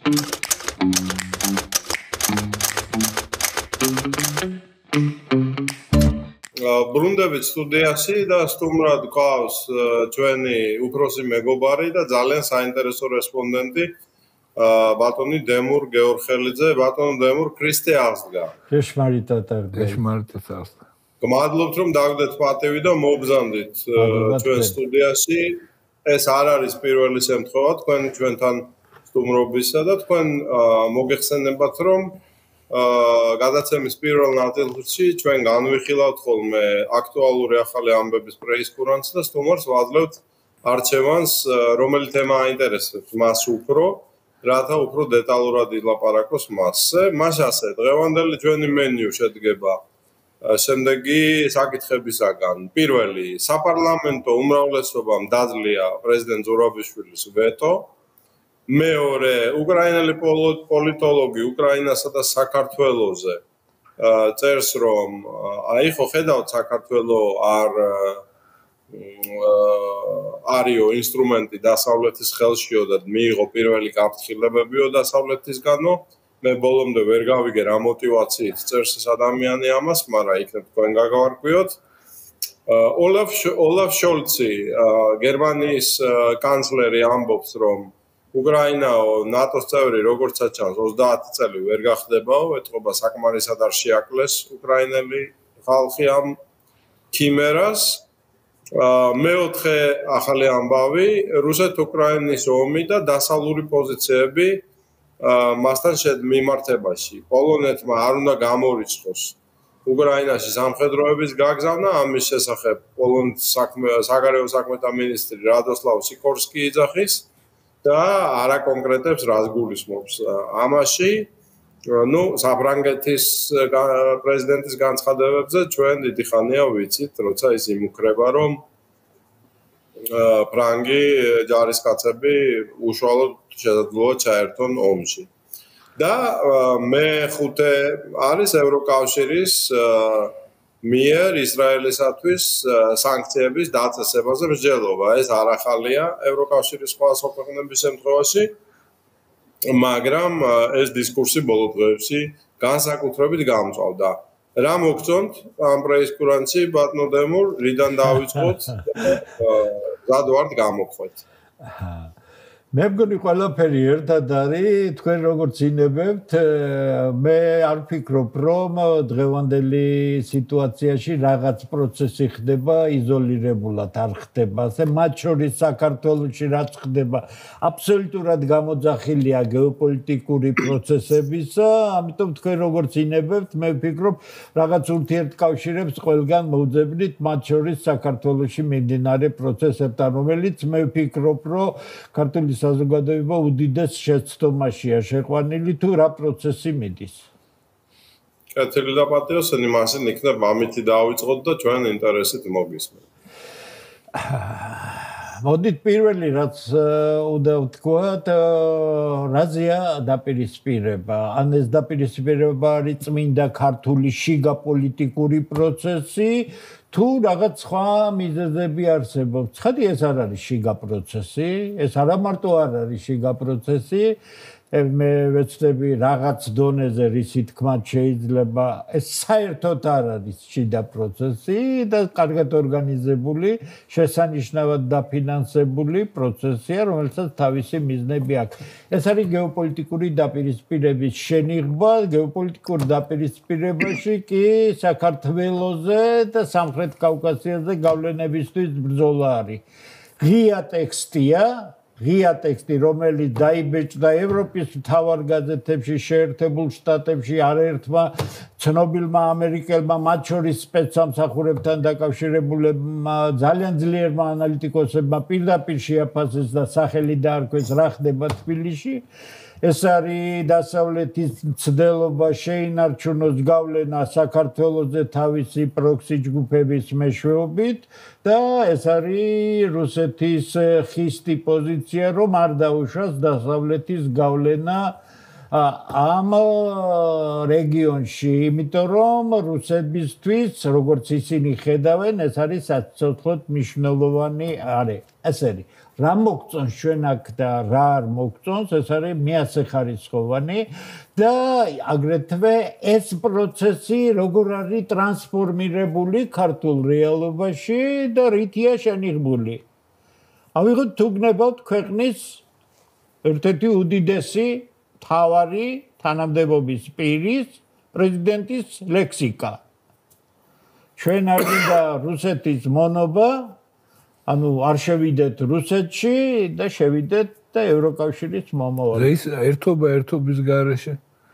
ბრუნდებით სტუდიაში და სტუმრად გვყავს ჩვენი უფროსი მეგობარი და ძალიან საინტერესო რესპონდენტი ბატონი დემურ გეორხელიძე. ბატონო დემურ, ქრისტე აღსდგა. Ჭეშმარიტად აღსდგა. ჭეშმარიტად აღსდგა. გმადლობთ რომ დაგდეთ პატივი და მობრძანდით ჩვენ სტუდიაში. ეს არ არის პირველი შემთხვევა ჩვენთან სტუმრობისა და თქვენ მოგეხსენებათ რომ გადაცემის პირველ ნაწილში ჩვენ განვიხილავთ ხოლმე აქტუალური ახალი ამბების პრეისკურანტს და სტუმარს ვაძლევთ არჩევანს, რომელი თემა აინტერესებს მას უფრო, რათა უფრო დეტალურად ილაპარაკოს მასზე. მას ასე, დღევანდელი ჩვენი მენიუ შედგება შემდეგი საკითხებისაგან. პირველი, საპარლამენტო უმრავლესობამ დაძლია პრეზიდენტ ზურაბიშვილის ვეტო. მეორე, უკრაინელი პოლიტოლოგი უკრაინასა და საქართველოზე წერს, რომ აი ხო ხედავთ საქართველო არიო ინსტრუმენტი დასავლეთის ხელშიო და მიიღო პირველი გაფრთხილებებიო დასავლეთისგანო. მე ბოლომდე ვერ გავიგე რა მოტივაციით წერს ეს ადამიანი ამას, მაგრამ იქნებ თქვენ გაგავარკვიოთ. ოლაფ შოლცი, გერმანიის კანცლერი ამბობს, რომ უკრაინაო ნატოს წევრი როგორცაც ჩანს 30 წელი ვერ გახდებაო, ეთყობა საკმარისად არ შეაკლეს უკრაინელი ხალხი ამ ქიმერას. მეოთხე ახალი ამბავი, რუსეთ-უკრაინის ომი და დასავლური პოზიციები მასთან მიმართებაში. პოლონეთმა არ უნდა გამორიცხოს უკრაინაში სამხედროების გაგზავნა, ამის შესახებ პოლონის საგარეო საქმეთა მინისტრი რადოსლავ სიკორსკი იძახის და არა კონკრეტებს რას გულისხმობს ამაში. საფრანგეთის პრეზიდენტის განცხადებებზე ჩვენ დიდი ხანია ვიცით, როცა ის იმუქრება, რომ ფრანგი ჯარისკაცები უშუალოდ შესაძლოა ჩაერთონ ომში. და მეხუთე არის ევროკავშირის მიერ ისრაელისათვის სანქციების დაწესებაზე მსჯელობა. ეს არ ახალია ევროკავშირის სხვა ქვეყნების შემთხვევაში, მაგრამ ეს დისკურსი ბოლო დღეებში განსაკუთრებით გამწვავდა. რა მოგწონთ ამ პრეისკურანტში, ბატონო დემურ, რიდან დავიწყოთ? გად ვართ გამოგხვეთ. მე მგონი ყველაფერი ერთად არის, თქვენ როგორც ინებებთ, მე არ ვფიქრობ, რომ დღევანდელი სიტუაციაში რაღაც პროცესი ხდება იზოლირებულად, არ ხდება. ასე მათ შორის საქართველოში რაც ხდება, აბსოლუტურად გამოძახილია გეოპოლიტიკური პროცესებისა, ამიტომ თქვენ როგორც ინებებთ, მე ვფიქრობ, რაღაც ურთიერთკავშირებს ყველგან მოვძებნით, მათ შორის საქართველოში მიმდინარე პროცესებთან, რომელიც მე ვფიქრობ, რომ ქართული საზოგადოება უდიდეს შეცდომაშია შეყვანილი თუ რა პროცესი მიდის. კეთილი და პატიოსანი, მასე იქნებ ამითი დავიწყოთ და ჩვენ ინტერესით მოგისმენთ. მოდით პირველი რაც უნდა ვთქვათ, რაზეა დაპირისპირება. ან ეს დაპირისპირება არის წმინდა ქართული შიგა პოლიტიკური პროცესი, თუ რაღაც სხვა მიზეზები არსებობს. ხედი ეს არ არის შიგა პროცესი, ეს არა მარტო არ არის შიგა პროცესი, მე ვეცდები რაღაც დონეზე რისი თქმაც შეიძლება, ეს საერთოდ არ არის შიდა პროცესი და კარგად ორგანიზებული, შესანიშნავად დაფინანსებული პროცესია, რომელსაც თავისი მიზნები აქვს. ეს არის გეოპოლიტიკური დაპირისპირების შენიღბა, გეოპოლიტიკურ დაპირისპირებაში კი საქართველოზე და სამხრეთ კავკასიაზე გავლენებისთვის ბრძოლა არის. ღია ტექსტი, რომელიც დაიბეჭდა ევროპის მთავარ გაზეთებში, შეერთებულ შტატებში, არაერთმა ცნობილმა ამერიკელმა, მათ შორის სპეცსამსახურებთან დაკავშირებულებმა, ძალიან ძლიერმა ანალიტიკოსებმა პირდაპირ შეაფასეს და სახელი დაარქვეს რა ხდება თბილისში. ეს არის დასავლეთის მცდელობა შეინარჩუნოს გავლენა საქართველოზე თავისი პროქსი ჯგუფების მეშვეობით და ეს არის რუსეთის ხისტი პოზიცია, რომ არ დაუშვას დასავლეთის გავლენა ამ რეგიონში, იმიტომ რომ რუსებისთვის, როგორც ისინი ხედავენ, ეს არის საცოცხლოდ მნიშვნელოვანი არის. ესე არის. რა მოგწონს ჩვენ აქ და რა არ მოგწონს, ეს არის მეასეხარისხოვანი და აგრეთვე ეს პროცესი როგორ არის ტრანსფორმირებული ქართულ რეალობაში და რითია შენიღბული. ავიღოთ თუ გნებავთ ქვეყნის ერთ-ერთი უდიდესი თავარი თანამდებობის პირის პრეზიდენტის ლექსიკა. ჩვენ არ გვინდა რუსეთის მონობა, ანუ არ შევიდეთ რუსეთში და შევიდეთ და ევროკავშირის მომავალი. ეს ერთობის გარეშე.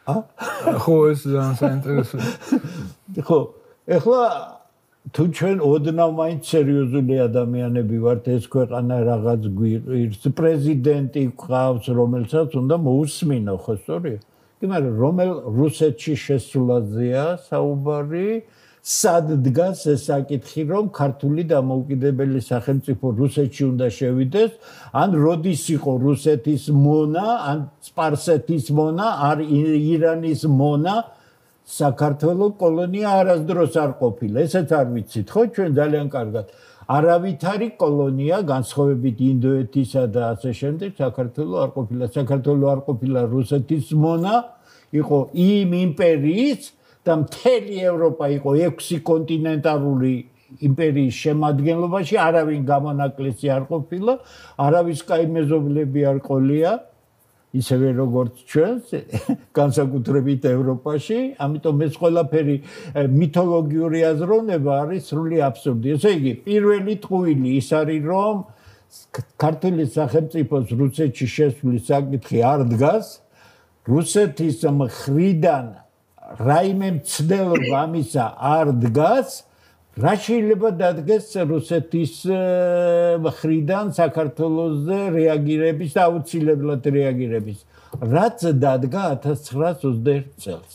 ხო, ეს ძალიან საინტერესოა. ხო, ეხლა თუ ჩვენ ოდნავ მაინც სერიოზული ადამიანები ვართ, ეს ქვეყანა რაღაც გვირს, პრეზიდენტი გვყავს, რომელსაც უნდა მოусმინო, ხო სწორია? კი, მაგრამ რომელ რუსეთში შესულაზეა საუბარი? სად დგას ეს საკითხი, რომ ქართული დამოუკიდებელი სახელმწიფო რუსეთში უნდა შევიდეს, ან როდის იყო რუსეთის მონა, ან სპარსეთის მონა, არ ირანის მონა, საქართველოს კოლონია არასდროს არ ყოფილა. ესეც არ ვიცით, ხო, ჩვენ ძალიან კარგად. არავითარი კოლონია, განსხვავებით ინდოეთისა და ასე შემდეგ, საქართველოს არ ყოფილა. საქართველოს არ ყოფილა რუსეთის მონა, იყო იმ იმპერიის და მთელი ევროპა იყო 6 კონტინენტალური იმპერიის შემადგენლობაში, არავინ გამონაკლისი არ ყოფილა, არავის კაი მეზობლები არ ყოლია, ისევე როგორც ჩვენს განსაკუთრებით ევროპაში, ამიტომ ეს ყველაფერი მითოლოგიური აზროვნება არის სრული აბსურდი. ესე იგი, პირველი ტყუილი ის არის, რომ ქართული სახელმწიფოს რუსეთში შესვლის საკითხი არ დგას, რუსეთის მხრიდან რაიმე მცდელობა ამისა არ დგას, რა შეიძლება დადგეს რუსეთის მხრიდან საქართველოზე რეაგირების და აუცილებლად რეაგირების. რაც დადგა 1921 წელს.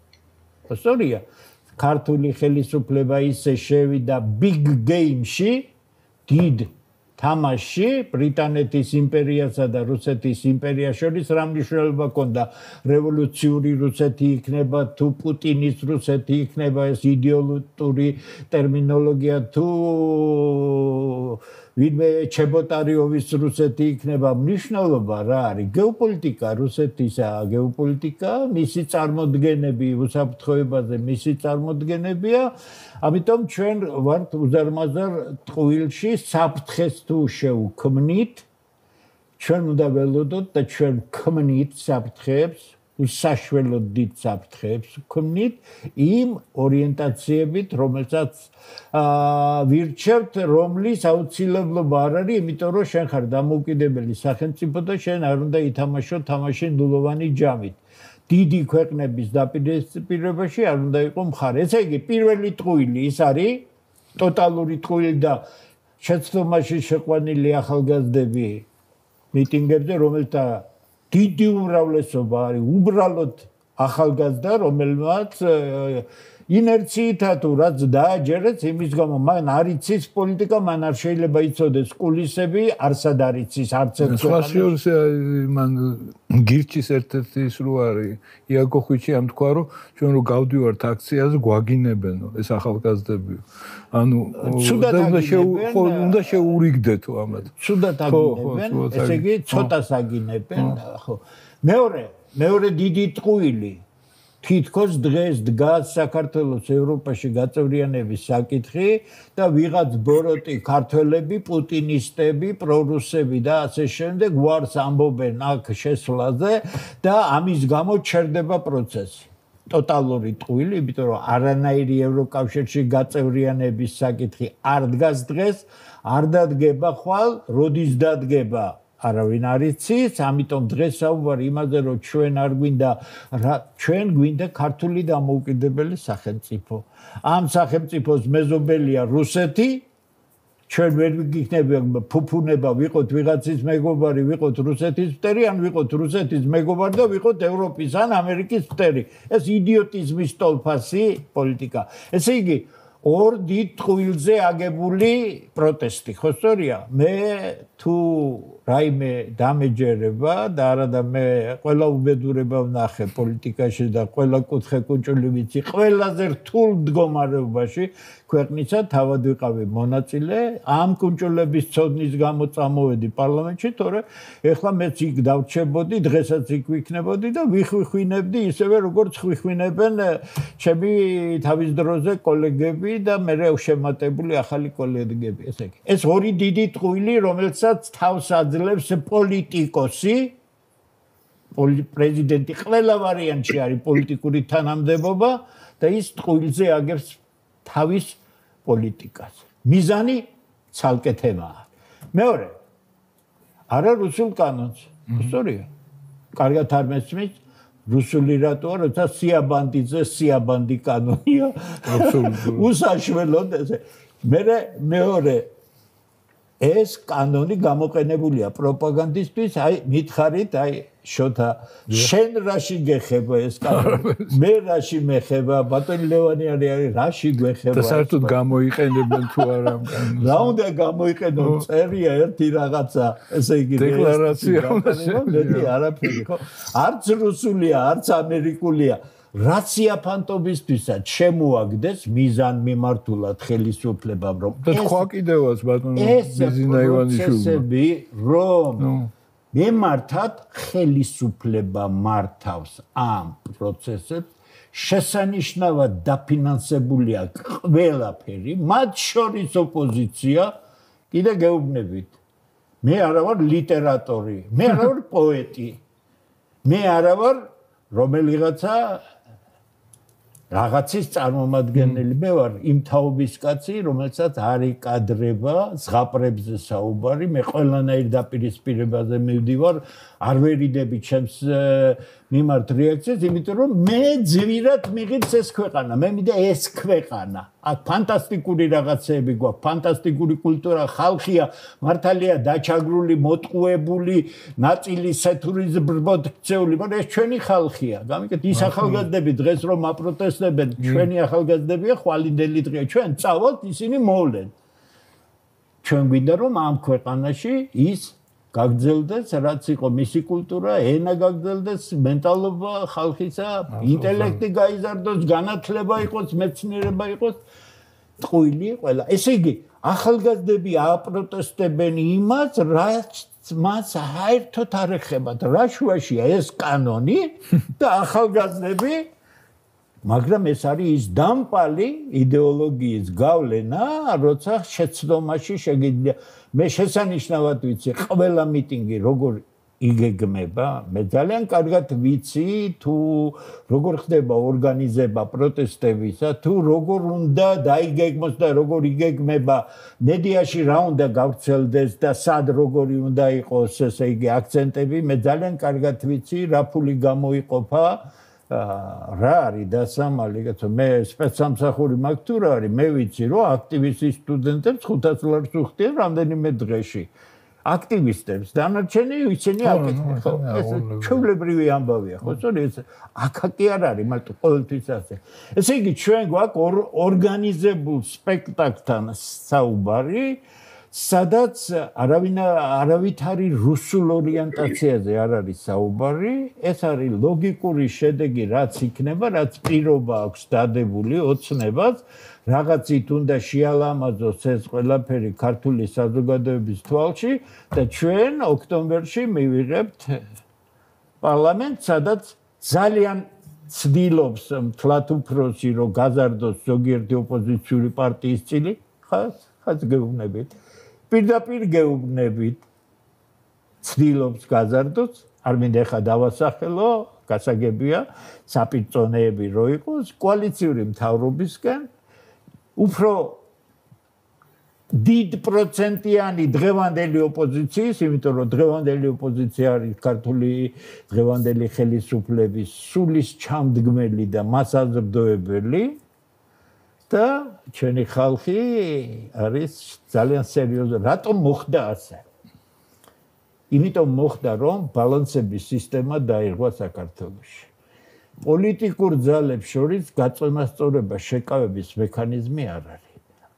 სწორია, ქართული ხელისუფლება ისე შევიდა big game-ში, დიდ თამაში ბრიტანეთის იმპერიასა და რუსეთის იმპერიას შორის რა მნიშვნელობა ჰქონდა რევოლუციური რუსეთი იქნება თუ პუტინის რუსეთი იქნება ეს იდეოლოგიური ტერმინოლოგია თუ ვინმე ჩებოტარიოვის რუსეთი იქნება მნიშვნელობა რა არის გეოპოლიტიკა რუსეთისა გეოპოლიტიკა მისი წარმოდგენები უსაფრთხოებაზე მისი წარმოდგენებია ამიტომ ჩვენ ვართ უზარმაზარ ტყუილში საფრთხეს თუ შევქმნით ჩვენ უნდა ველოდოთ და ჩვენ ქმნით საფრთხეებს უსაშველოდ დიდ საფრთხეებს ვქმნით იმ ორიენტაციებით რომელსაც ვირჩევთ რომლის აუცილებლობა არ არის იმიტომ რომ შენ ხარ დამოუკიდებელი სახელმწიფო და შენ არ უნდა ითამაშო თამაში ნულოვანი ჯამით დიდი ქვეყნების დაპირისპირებაში არ უნდა იყო მხარე. ესე იგი, პირველი ტყუილი ის არის ტოტალური ტყუილი და შეცდომაში შეყვანილი ახალგაზრდები მიტინგებზე, რომელთა დიდი უმრავლესობა არის უბრალოდ ახალგაზრდა, რომელმაც ინერციითა თუ რაც დააჯერეს, იმის გამო მან არ იცის პოლიტიკა, მან არ შეიძლება იცოდეს კულისები, არსად არ იცის არც ერთ ქვეყანაში. მან გირჩის ერთ-ერთი ის რო არის, იაკო ხვიჩი ამ თქვა, რომ ჩვენ რო გავდივართ აქციაზე, გვაგინებენო ეს ახალგაზრდები. ანუ უნდა შეურიგდეთო ამათ. ცუდად აგინებენ, ესე იგი ცოტას აგინებენ, ხო. მეორე დიდი ტყუილი თითქოს დღეს დგას საქართველოს ევროპაში გაწევრიანების საკითხი და ვიღაც ბოროტი ქართველები, პუტინისტები, პრორუსები და ასე შემდეგ ვარს ამბობენ აქ შესვლაზე და ამის გამო ჩერდება პროცესი. ტოტალური ტყუილი, იმიტომ რომ არანაირი ევროკავშირში გაწევრიანების საკითხი არ დგას დღეს, არ დადგება ხვალ, როდის დადგება არავინ არ იცის, ამიტომ დღეს საუბარი იმაზე, რომ ჩვენ არ გვინდა ჩვენ გვინდა ქართული დამოუკიდებელი სახელმწიფო. ამ სახელმწიფოს მეზობელია რუსეთი, ჩვენ ვერ ვიქნება ფუფუნება, ვიყოთ ვიღაცის მეგობარი, ვიყოთ რუსეთის მტერი, ან ვიყოთ რუსეთის მეგობარი და ვიყოთ ევროპის ან ამერიკის მტერი. ეს იდიოტიზმის ტოლფასი პოლიტიკა. ესე იგი ორ დიდ ტყუილზე აგებული პროტესტი, ხო სწორია? მე თუ რაიმე დამეჯერება და არა და მე ყველა უბედურება ვნახე პოლიტიკაში და ყველა კუთხე კუჭული ვიცი ყველაზე რთულ მდგომარეობაში ქვეყნისა თავად ვიყავი მონაწილე ამ კუჭულების ცოდნის გამო წამოვედი პარლამენტში თორე ეხლა მეც იქ დავრჩებოდი დღესაც იქ ვიქნებოდი და ვიხვიხვინებდი ისევე როგორც ხვიხვინებენ ჩემი თავის დროზე კოლეგები და მე შემატებული ახალი კოლეგები ესე იგი ეს ორი დიდი ტყუილი რომელსაც თავს აძლევს პოლიტიკოსი პრეზიდენტი ყველა ვარიანტში არის პოლიტიკური თანამდებობა და ის ტყუილზე აგებს თავის პოლიტიკას მიზანი ცალკე თემაა მეორე არა რუსულ კანონს სწორია კარგად არ მესმის რუსული რატოა როცა სიაბანდიძე სიაბანდი კანონია უსაშველოდ ესე მეორე ეს კანონი გამოყენებულია პროპაგანდისთვის აი მითხარით აი შოთა შენ რაში გეხება ეს კანონი მე რაში მეხება ბატონი ლევანი არის რაში გვეხება და საერთოდ გამოიყენებენ თუ არა რა უნდა გამოიყენო წერია ერთი რაღაცა ესე იგი დეკლარაცია მეტი არაფერი ხო არც რუსულია არც ამერიკულია რაცია ფანტობისთვისაც შემოაგდეს მიზან მიმართულად ხელისუფლებამ რომ და თქვა კიდევაც ბატონო ბიზინა ივანიშვილი რომ მემართად ხელისუფლება მართავს ამ პროცესებს შესანიშნავად დაფინანსებულია ყველაფერი მათ შორის ოპოზიცია კიდე გეუბნებით მე არა ვარ ლიტერატორი მე არა ვარ პოეტი მე არა ვარ რომელიღაცა რაღაცის წარმომადგენელი მე ვარ იმ თაობის კაცი რომელსაც არ იკადრება ზღაპრებზე საუბარი მე ყველანაირ დაპირისპირებაზე მივდივარ არ ვერიდები ჩემს მიმართ რეაქციას იმიტომ რომ მე ძვირად მიღებს ეს ქვეყანა მე მინდა ეს ქვეყანა აქ ფანტასტიკური რაღაცეები გვაქვს ფანტასტიკური კულტურა ხალხია მართალია დაჩაგრული მოტყუებული ნაწილი სეთურიზმბრბოდ ქცეული მაგრამ ეს ჩვენი ხალხია გამიგეთ ის ახალგაზრდები დღეს რომ აპროტესტებენ ჩვენი ახალგაზრდებია ხვალინდელი დღეა ჩვენ წავალთ ისინი მოვლენ ჩვენ გვინდა რომ ამ ქვეყანაში ის გაგრძელდეს რაც იყო მისი კულტურა ენა გაგრძელდეს მენტალობა ხალხისა ინტელექტი გაიზარდოს განათლება იყოს მეცნიერება იყოს ტყუილი ყველა ესე იგი ახალგაზრდები აპროტესტებენ იმას რაც მას საერთოდ არ ეხებათ რა შუაშია ეს კანონი და ახალგაზრდები მაგრამ ეს არის ის დამპალი იდეოლოგიის გავლენა როცა შეცდომაში შეგიძლია მე შესანიშნავად ვიცი ყველა მიტინგი როგორ იგეგმება მე ძალიან კარგად ვიცი თუ როგორ ხდება ორგანიზება პროტესტებისა თუ როგორ უნდა დაიგეგმოს და როგორ იგეგმება მედიაში რა უნდა გავრცელდეს და სად როგორი უნდა იყოს ესე იგი აქცენტები მე ძალიან კარგად ვიცი რა ფული გამოიყოფა რა არის დასამალი კაცო მე სპეცსამსახური მაქვს თუ რა არის მე ვიცი რომ აქტივისტი სტუდენტებს 500 ლარს უხდიან რამდენიმე დღეში აქტივისტებს დანარჩენი ისინი აკეთებენ ხო ეს ჩვეულებრივი ამბავია ხო სწორედ აქაკი არ არის მარტო ყოველთვის ასე ესე იგი ჩვენ გვაქვს ორგანიზებულ სპექტაკლთან საუბარი სადაც არავითარი რუსულ ორიენტაციაზე არ არის საუბარი, ეს არის ლოგიკური შედეგი, რაც იქნება, რაც პირობა აქვს დადებული ოცნებას, რაღაცით უნდა შეალამაზოს ეს ყველაფერი ქართული საზოგადოების თვალში და ჩვენ ოქტომბერში მივიღებთ პარლამენტს, სადაც ძალიან ცდილობს მთლად უფროსი, რომ გაზარდოს ზოგიერთი ოპოზიციური პარტიის წილი, ხაც გეუბნებით. პირდაპირ გეუბნებით ცდილობს გაზარდოს არ მინდა ხა დავასახელო გასაგებია საპირწონეები რო იყოს კოალიციური მთავრობისგან უფრო დიდ პროცენტიანი დღევანდელი ოპოზიციის იმიტომ რომ დღევანდელი ოპოზიცია არის ქართული დღევანდელი ხელისუფლების სულის ჩამდგმელი და მასაზრდოებელი და ჩვენი ხალხი არის ძალიან სერიოზული. რატომ მოხდა ასე? იმიტომ მოხდა რომ ბალანსების სისტემა დაირღვა საქართველოში. პოლიტიკურ ძალებს შორის გაწონასწორება შეკავების მექანიზმი არ არის.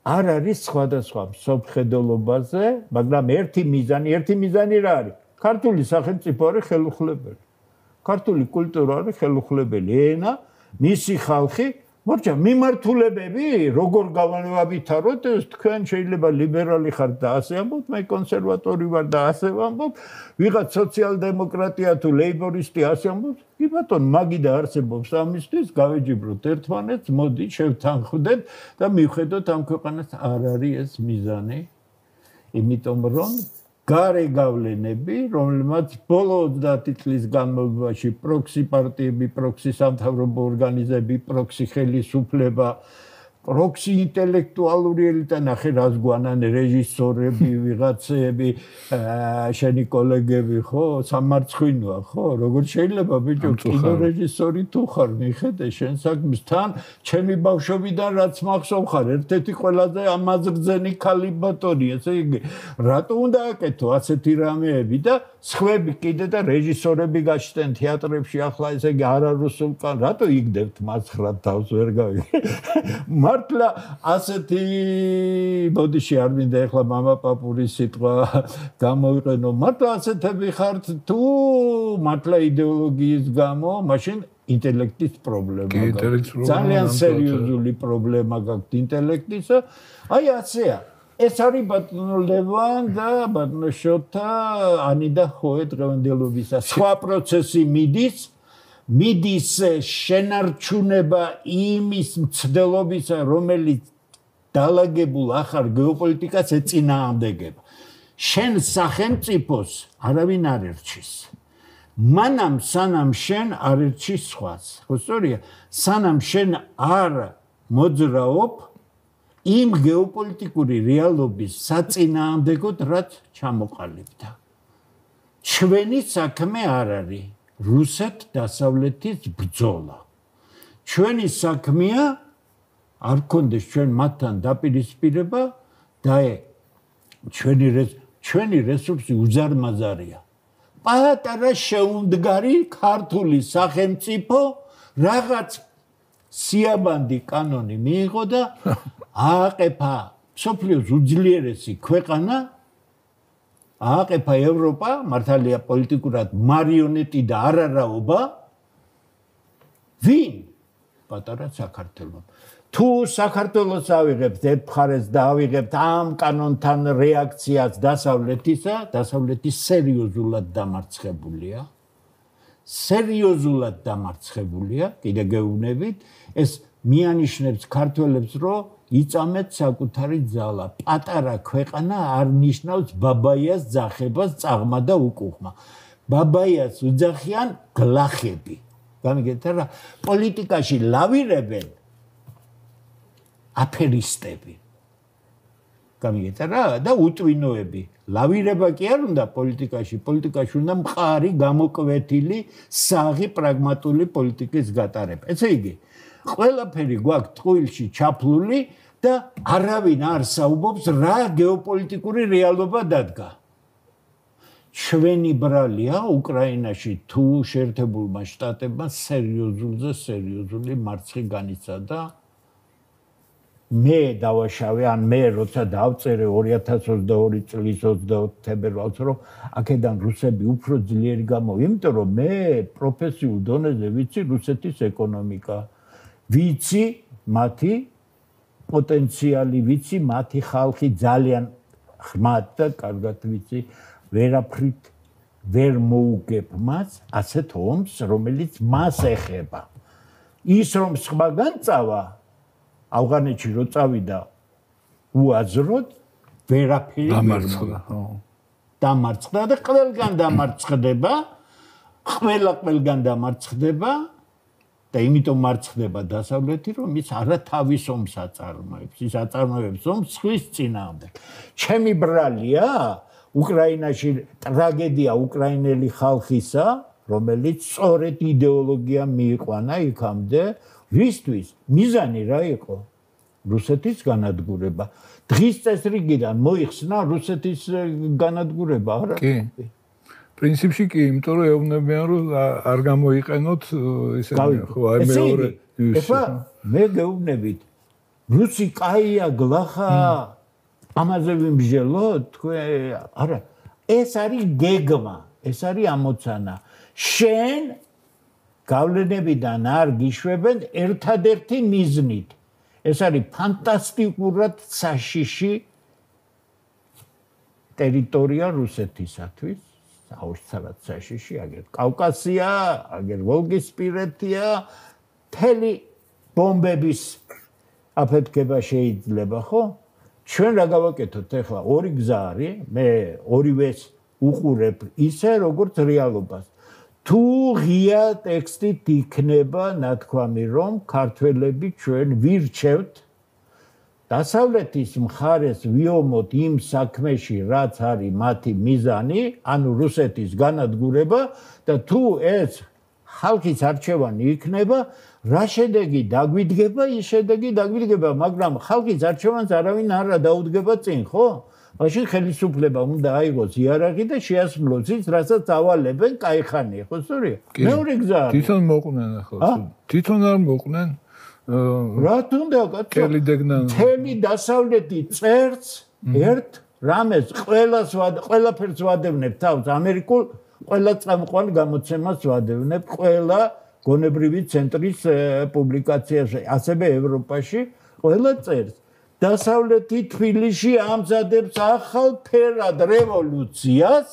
არ არის სხვადასხვა მსოფლმხედველობაზე, მაგრამ ერთი მიზანი რა არის? ქართული სახელმწიფო არის ხელუხლებელი. ქართული კულტურა არის ხელუხლებელი ენა, მისი ხალხი მორჩა მიმართულებები როგორ გავანვავითაროთ თქვენ შეიძლება ლიბერალი ხართ და ასე ამბობთ მე კონსერვატორი ვარ და ასე ვამბობ ვიღაც სოციალ-დემოკრატია თუ ლეიბორისტი ასე ამბობს კი ბატონო მაგიდა არსებობს ამისთვის გავეჯიბროთ ერთმანეთს მოდი შევთანხმდეთ და მივხედოთ ამ ქვეყანას არ არის ეს მიზანი იმიტომ რომ გარე გავლენები, რომელმაც ბოლო 30 წლის განმავლობაში პროქსი პარტიები, პროქსი სამთავრობო ორგანიზებები, პროქსი ხელისუფლება, პროქსი ინტელექტუალური ელიტა ნახე რას გვანან რეჟისორები, ვიღაცები, შენი კოლეგები, ხო, სამარცხვინოა, ხო, როგორ შეიძლება ბიჭო კინორეჟისორი თუ ხარ, მიხედე შენ საქმეს თან, ჩემი ბავშვობიდან რაც მახსოვ ხარ, ერთ-ერთი ყველაზე ამაზრძენი ქალი ბატონი, ესე იგი, რატო უნდა აკეთო ასეთი რამეები და სხვები კიდე და რეჟისორები გაჩნდნენ თეატრებში ახლა ესე იგი არარუსულ კან, რატო იგდებთ მაცხრად თავს ვერ გავიგე. მართლა ასეთი ბოდიში არ მინდა ახლა მამა პაპურის სიტყვა გამოვიყენო მართლა ასეთები ხართ თუ მართლა იდეოლოგიის გამო მაშინ ინტელექტის პრობლემა ძალიან სერიოზული პრობლემა გაქვთ ინტელექტისა აი ასეა ეს არის ბატონო ლევან და ბატონო შოთა ანი და ხოე დღევანდელობისა სხვა პროცესი მიდის შენარჩუნება იმის მცდელობისა, რომელიც დალაგებულ ახალ გეოპოლიტიკას ეწინააღმდეგება. შენ სახელმწიფოს არავინ არ ერჩის. მანამ სანამ შენ არ ერჩის სხვას. ხო სწორია? სანამ შენ არ მოძრაობ იმ გეოპოლიტიკური რეალობის საწინააღმდეგოდ, რაც ჩამოყალიბდა. ჩვენი საქმე არ არის რუსეთ-დასავლეთის ბრძოლა. ჩვენი საქმეა არ გქონდეს ჩვენ მათთან დაპირისპირება და ჩვენი რესურსი უზარმაზარია. პატარა შეუმდგარი ქართული სახელმწიფო რაღაც სიაბანდი კანონი მიიღო და ააყეფა მსოფლიოს უძლიერესი ქვეყანა ააყეფა ევროპა, მართალია პოლიტიკურად მარიონეტი და არარაობა. ვინ? პატარა საქართველო. თუ საქართველოს ავიღებთ ერთ მხარეს და ავიღებთ ამ კანონთან რეაქციას დასავლეთისა, დასავლეთი სერიოზულად დამარცხებულია. სერიოზულად დამარცხებულია, კიდე გეუბნებით, ეს მიანიშნებს ქართველებს, რომ იწამეთ საკუთარი ძალა. პატარა ქვეყანა არ ნიშნავს ბაბაიას ძახებას, წაღმა და უკუღმა. ბაბაიას უძახიან გლახები. გამიგეთ რა? პოლიტიკაში ლავირებენ აფერისტები. გამიგეთ რა? და უტვინოები. ლავირება კი არ უნდა პოლიტიკაში. პოლიტიკაში უნდა მყარი, გამოკვეთილი, საღი, პრაგმატული პოლიტიკის გატარება. ესე იგი ყველაფერი გვაქვს ტყუილში ჩაფლული და არავინ არ საუბრობს რა გეოპოლიტიკური რეალობა დადგა. ჩვენი ბრალია უკრაინაში თუ შეერთებულმა შტატებმა სერიოზული მარცხი განიცადა. მე დავაშავე, ან მე როცა დავწერე 2022 წლის 24 თებერვალს, რომ აქედან რუსები უფრო ძლიერი გამოვა, იმიტომ რომ მე პროფესიულ დონეზე ვიცი რუსეთის ეკონომიკა. ვიცი მათი პოტენციალი, ვიცი მათი ხალხი ძალიან ხმად და კარგად ვიცი, ვერაფრით ვერ მოუგებ მას ასეთ ომს, რომელიც მას ეხება. ის რომ სხვაგან წავა, ავღანეთში რო წავიდა უაზროდ, ვერაფერი დამარცხდა და ყველგან დამარცხდება, ყველგან დამარცხდება. და იმიტომ მარცხდება დასავლეთი, რომ ის არათავის ომს აწარმოებს, ის აწარმოებს ომს სხვის წინააღმდეგ. ჩემი ბრალია უკრაინაში ტრაგედია უკრაინელი ხალხისა, რომელიც სწორედ იდეოლოგია მიიყვანა იქამდე, ვისთვის მიზანი რა იყო? რუსეთის განადგურება. დღის წესრიგიდან მოიხსნა რუსეთის განადგურება, არა? კი. პრინციპში კი, იმიტომ რომ ეუბნებიან, რომ არ გამოიყენოთ ისე ხო, აი მეორე ეხლა მე გეუბნებით რუსი კაია გლახა ამაზე ვიმბჟელოთ თქვენ არა ეს არის გეგმა ეს არის ამოცანა შენ გავლენებიდან არ გიშვებენ ერთადერთი მიზნით ეს არის ფანტასტიკურად საშიში ტერიტორია რუსეთისათვის აუცილებლად საშიში აგერ კავკასია აგერ ვოლგისპირეთია თელი ბომბების აფეთქება შეიძლება ხო ჩვენ რა გავაკეთოთ ახლა ორი გზა არის მე ორივეს უყურებ ისე როგორც რეალობას თუ ღია ტექსტით იქნება ნათქვამი რომ ქართველები ჩვენ ვირჩევთ დასავლეთის მხარეს ვიომოთ იმ საქმეში რაც არის მათი მიზანი ანუ რუსეთის განადგურება და თუ ეს ხალხის არჩევანი იქნება რა შედეგი დაგვიდგება ის შედეგი დაგვიდგება მაგრამ ხალხის არჩევანს არავინ არ დაუდგება წინ ხო მაშინ ხელისუფლება უნდა აიღოს იარაღი და შეასრულოს ის რასაც ავალებენ кайხანია ხო სწორია მეორე გზა თვითონ მოყვნენ ახლა თვითონ არ მოყვნენ რა თუნდა კაცო თელი დასავლეთი წერს ერთ რამეს ყველაფერს ვადევნებ თავს ამერიკულ ყველა წამყვან გამოცემას ვადევნებ ყველა გონებრივი ცენტრის პუბლიკაციაში ასევე ევროპაში ყველა წერს დასავლეთი თბილისში ამზადებს ახალ ფერად რევოლუციას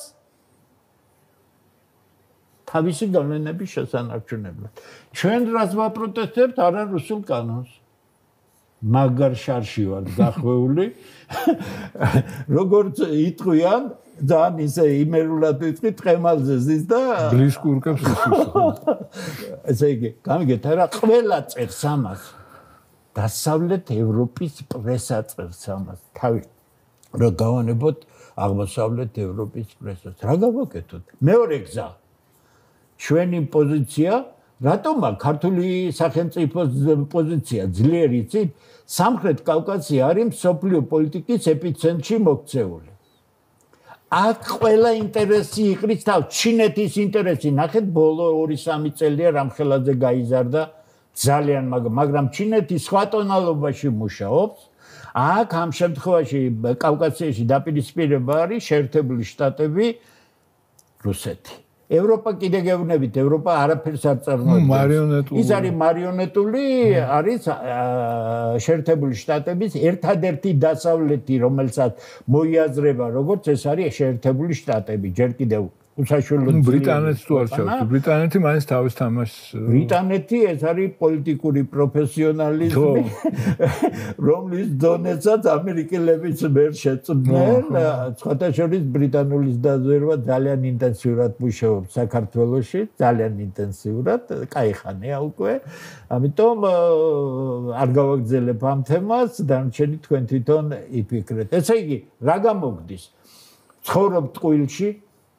თავისი გავლენების შესანარჩუნებლად ჩვენ რაც ვაპროტესტებთ არა რუსულ კანონს მაგარ შარში ვარ გახვეული როგორც იტყვიან ძალიან ისე იმერულად ვიტყვი ტყემალზე ზის და ბლისკურკებს ესე იგი გამიგეთ რა ყველა წერს ამას დასავლეთ ევროპის პრესა წერს ამას თავი რა გავანებოთ აღმოსავლეთ ევროპის პრესას რა გავაკეთოთ მეორე გზა ჩვენი პოზიცია რატომა ქართული სახელმწიფოს პოზიცია ძლიერი იცით სამხრეთ კავკასია არის მსოფლიო პოლიტიკის ეპიცენტრში მოქცეული აქ ყველა ინტერესი იყრის თავს ჩინეთის ინტერესი ნახეთ ბოლო 2-3 წელია რამხელაძე გაიზარდა ძალიან მაგრამ ჩინეთი სხვა ტონალობაში მუშაობს აქ ამ შემთხვევაში კავკასიაში დაპირისპირება არის შეერთებული შტატები რუსეთი ევროპა კიდე გეუბნებით ევროპა არაფერს არ წარმოადგენს ის არის მარიონეტული არის შეერთებული შტატების ერთადერთი დასავლეთი რომელსაც მოიაზრება როგორც ეს არის შეერთებული შტატები ჯერ კიდევ უსაშუალოდ ბრიტანეთს თუ არჩევთ ბრიტანეთი მაინც თავის თამაშს ბრიტანეთი ეს არის პოლიტიკური პროფესიონალიზმი რომლის დონესაც ამერიკელებიც ვერ შეწყვდნენ სხვათა შორის ბრიტანულის დაზვერვა ძალიან ინტენსიურად მუშაობს საქართველოში ძალიან ინტენსიურად кайხანია უკვე ამიტომ არ გავაგზელებ ამ თემას დანარჩენი თქვენ თვითონ იფიქრეთ ესე იგი რა გამოგდის ცხოვრობ ტყუილში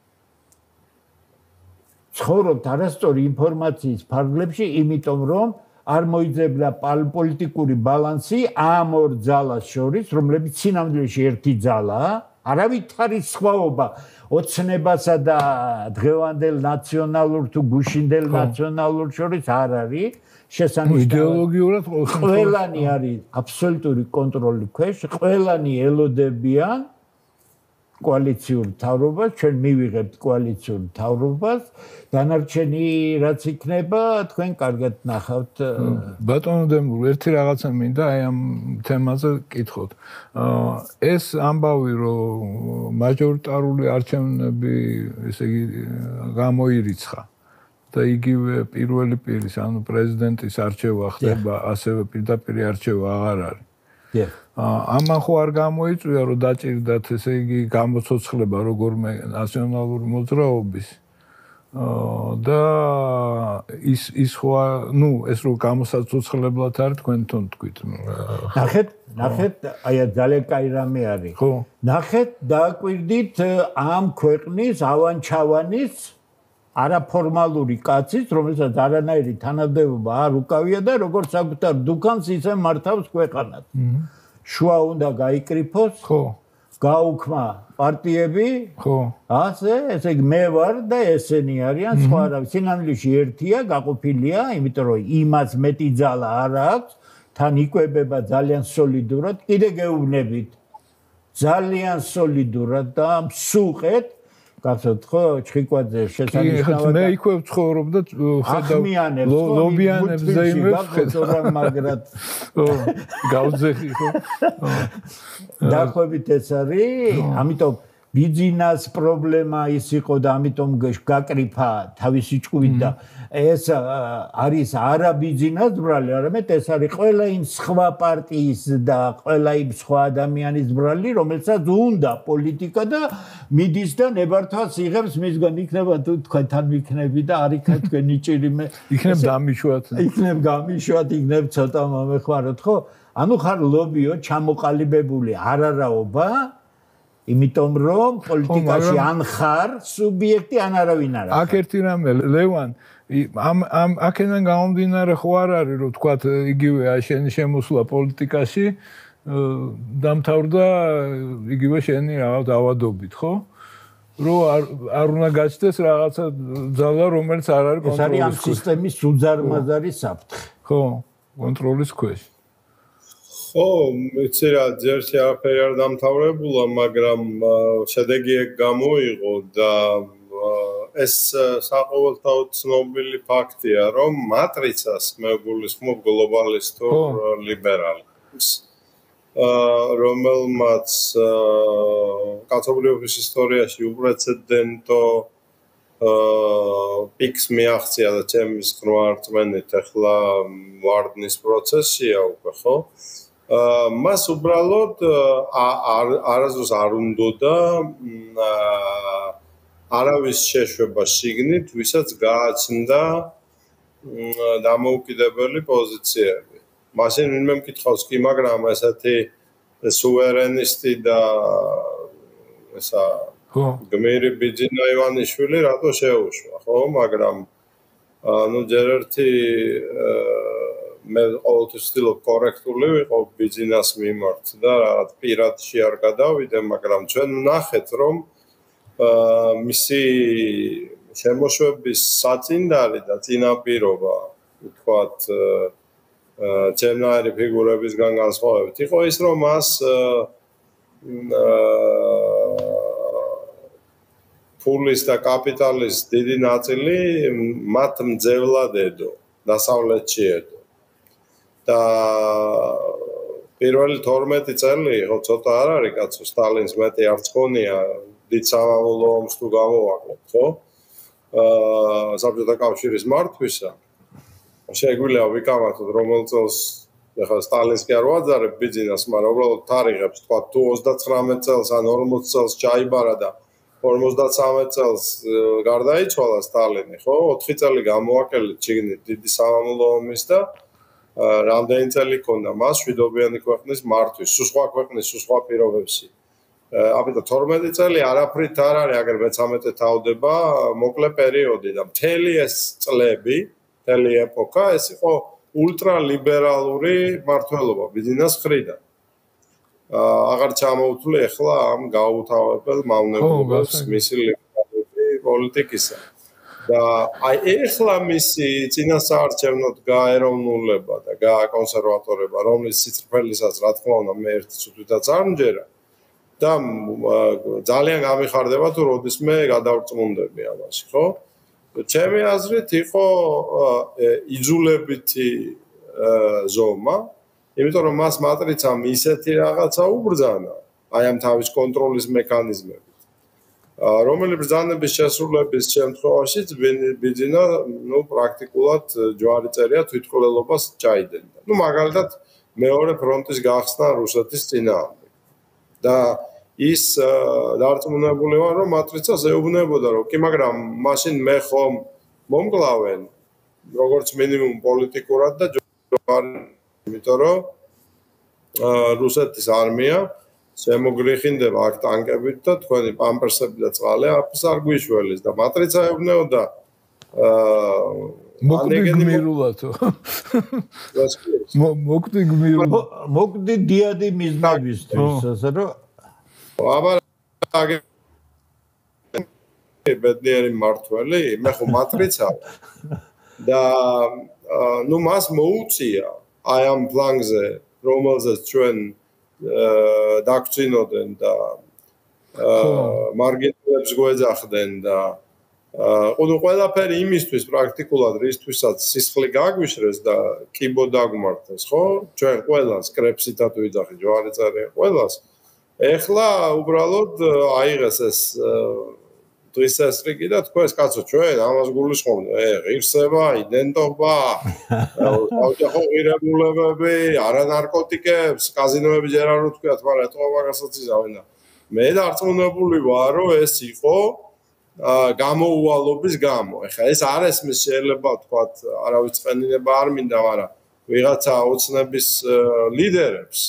ცხოვრობთ არასწორი ინფორმაციის ფარგლებში, იმიტომ რომ არ მოიძებნა პოლიტიკური ბალანსი ამ ორ ძალას შორის, რომლებიც სინამდვილეში ერთი ძალაა, არავითარი სხვაობა ოცნებასა და დღევანდელ ნაციონალურ თუ გუშინდელ ნაციონალურ შორის არ არის. შესანიშნავად იდეოლოგიურად ყველანი არის აბსოლუტური კონტროლის ქვეშ, ყველანი ელოდებიან კოალიციურ მთავრობას, ჩვენ მივიღებთ კოალიციურ მთავრობას, დანარჩენი რაც იქნება, თქვენ კარგად ნახავთ. ბატონო დემბურ, ერთი რაღაცა მინდა აი ამ თემაზე კითხოთ. ეს ამბავი, რომ მაჟორიტარული არჩევნები, ესე იგი, გამოირიცხა და იგივე პირველი პირის, ანუ პრეზიდენტის არჩევა ხდება, ასევე პირდაპირ არჩევა აღარ არის. ამან ხო არ გამოიწვია რომ დაჭირდათ ესე იგი გამოცოცხლება როგორმე ნაციონალური მოძრაობის და ის ხო ნუ ეს რო გამოსაცოცხლებლად არის თქვენ თვითონ თქვით ნახეთ აი ძალიან კაი რამე არის ხო ნახეთ დააკვირდით ამ ქვეყნის ავანჩავანის არაფორმალური კაცის რომელსაც არანაირი თანამდებობა არ უკავია და როგორც საკუთარ დუქანს ისე მართავს ქვეყანას შუა უნდა გაიკრიფოს ხო გაუქმა პარტიები ხო ასე ესე იგი მე ვარ და ესენი არიან სხვა რა სინამდვილეში ერთია გაყოფილია იმიტომ რომ იმას მეტი ძალა არ აქვს თან იკვებება ძალიან სოლიდურად, კიდე გეუბნებით. ძალიან სოლიდურად და მსუყეთ გასოთ ხო ჩხიკვაძე შესანიშნავად მე იქვე ვცხოვრობ და ხედავ ლობიანებს ზეიმებს ხედავ მაგრად გავძეხი ხო დაახლოებით ეს არის ამიტომ ბიძინას პრობლემა ის იყო და ამიტომ გაკრიფა თავისი ჭკვით და ეს არის არა ბიძინას ბრალი არამედ ეს არის ყველა იმ სხვა პარტიის და ყველა იმ სხვა ადამიანის ბრალი რომელსაც უნდა პოლიტიკა და მიდის და ნებართვას იღებს მისგან იქნება თუ თქვენთან მიქნები და არ იქნება თქვენი ჭირიმე იქნებ დამიშვათ იქნებ გამიშვათ იქნებ ცოტა მომეხმაროთ ხო ანუ ხარ ლობიო ჩამოყალიბებული არარაობა იმიტომ რომ პოლიტიკაში ან ხარ სუბიექტი ან არავინ არა აქ ერთი რამე ლევან ამ აქედან გამომდინარე ხო არ არის რომ თქვათ იგივე შენი შემოსვლა პოლიტიკაში დამთავრდა იგივე შენი რაღაც დავადობით ხო რომ არ უნდა გაჩნდეს რაღაცა ძალა რომელიც არ არის კონტროლის ეს არის ამ სისტემის უძარმაზარი საფრთხე ხო კონტროლის ქვეშ ხო, იცი რა, ძერში არაფერი არ დამთავრებულა, მაგრამ შედეგი ეგ გამოიღო და ეს საყოველთაოდ ცნობილი ფაქტია, რომ მატრიცას მე გულისხმობ გლობალისტურ ლიბერალს, რომელმაც კაცობრიობის ისტორიაში უპრეცედენტო პიქს მიაღწია და ჩემის ყრმა რწმენით ახლა ვარდნის პროცესია უკვე, ხო? მას უბრალოდ არასდროს არ უნდოდა არავის შეშვება შიგნით, ვისაც გააჩნდა დამოუკიდებელი პოზიციები. მაშინ ვინმე მკითხავს კი, მაგრამ ესეთი სუვერენისტი და ესა გმირი ბიძინა ივანიშვილი რატო შეუშვა, ხო? მაგრამ ну ჯერ ერთი მე ყოველთვის ვცდილობ კორექტული ვიყო ბიძინას მიმართ და რაღაც პირადში არ გადავიდე, მაგრამ ჩვენ ვნახეთ, რომ მისი შემოშვების საწინდარი და წინაპირობა, ვთქვათ, ჩემნაირი ფიგურებისგან განსხვავებით, იყო ის, რომ მას ფულის და კაპიტალის დიდი ნაწილი მათ მძევლად ედო, დასავლეთში ედო. და პირველი 12 წელი ხო ცოტა არ არის კაცო სტალინს მეტი არც ქონია დიდ სამამულო ომს თუ გამოვაკლოთ ხო საბჭოთა კავშირის მართვისა შეგვიძლია ვიკავათოთ რომელ წელს ეხლა სტალინს კი არ ვაძარებ ბიძინას მაგრამ უბრალოდ თარიღებს თქვა თუ 39 წელს ან 40 წელს ჩაიბარა და 53 წელს გარდაიცვალა სტალინი ხო 4 წელი გამოვაკელით შიგნით დიდი სამამულო ომის და რამდენი წელი ქონდა მას შვიდობიანი ქვეყნის მართვის, სხვა ქვეყნის, სხვა პირობებში. ამიტომ 12 წელი არაფრით არ არის, აგერ მე-13 თავდება, მოკლე პერიოდი და მთელი ეს წლები, მთელი ეპოქა, ეს იყო ულტრალიბერალური მმართველობა ბიძინას მხრიდან. აღარ ჩამოუთვლი ახლა ამ გაუთავებელ მავნებლობას მისი ლიბერალური პოლიტიკისა. და აი ეხლა მისი წინასაარჩევნოდ გაეროვნულება და გააკონსერვატორება, რომლის სიძრფელისაც რა თქმა უნდა მე ერთ თვითაც არ მჯერა და ძალიან გამიხარდება თუ როდისმე გადავწმუნდები ამაში, ხო? ჩემი აზრით იყო იძულებითი ზომა, იმიტომ რომ მას მატრიცამ ისეთი რაღაცა უბრძანა, აი ამ თავის კონტროლის მექანიზმები რომელიც ბრძანების შესრულების შემთხვევაშიც ბიძინა, ну, პრაქტიკულად ჯვარი წერია თვითმკვლელობას ჩაიდენდა. Ну, მაგალითად, მეორე ფრონტის გახსნა რუსეთის წინააღმდეგ. და ის დარწმუნებული ვარ, რომ მატრიცას ეუბნებოდა, რომ კი, მაგრამ მაშინ მე ხომ მომკლავენ, როგორც მინიმუმ პოლიტიკურად და ჯვარი, იმიტომ რომ რუსეთის არმია შემოგრიხინდება აქ ტანკებით და თქვენი პამპერსები და წყალი აფს არ გვიშველის და მატრიცა ეუბნებოდა მოკვდი გმირულათო მოკვდი გმირულად მოკვდი დიადი მიზნებისთვის ასე რომ აბა ბედნიერი მმართველი მე ხო მატრიცა და ну მას მოუწია აი ამ ფლანგზე, რომელზეც ჩვენ დაგწინოდნენ და მარგინალებს გვეძახდნენ და ყველაფერი იმისთვის პრაქტიკულად რისთვისაც სისხლი გაგვიშრეს და კიბო დაგმართეს, ხო? ჩვენ ყველას კრეფსითად ვიძახით, ჯვარი წერია ყველას. ეხლა უბრალოდ აიღეს ეს დღის წესრიგი და თქვენს კაცო ჩვენ ამას გულისხმობთ. ღირსება, იდენტობა, ოჯახო ღირებულებები, არანარკოტიკებს, კაზინოები ჯერ არ ვთქვიათ, მაგრამ ეთქვა მაგასაც იზავენ და მე დარწმუნებული ვარ, რომ ეს იყო გამოუვალობის გამო. ეხლა ეს არ ესმის შეიძლება ვთქვათ, არავის წვენინება არ მინდა, მაგრამ ვიღაცა ოცნების ლიდერებს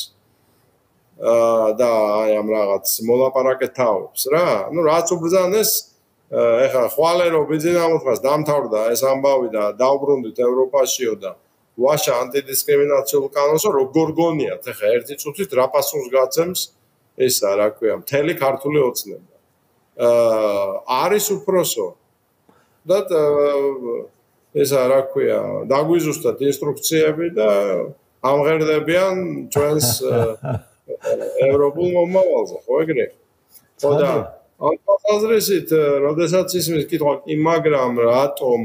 და აი ამ რაღაც მოლაპარაკე თაობს რა. ნუ რაც უბრძანეს, ეხლა ხვალე რომ ბიზნესს დამთავრდა ეს ამბავი და დაუბრუნდით ევროპაშიო და ვაშა ანტიდისკრიმინაციულ კანონსო როგორ გონიათ, ეხლა ერთი წუთით რა პასუხს გაცემს ესა, რა ქვია, მთელი ქართული ოცნება. არის უფროსო და ესა, რა ქვია, დაგვიზუსტათ ინსტრუქციები და ამღერდებიან ჩვენს ევროპულ მომავალზე, ხო ეგრე? ხო და ამ ხაზრისით, როდესაც ისმის კითხვა, მაგრამ რატომ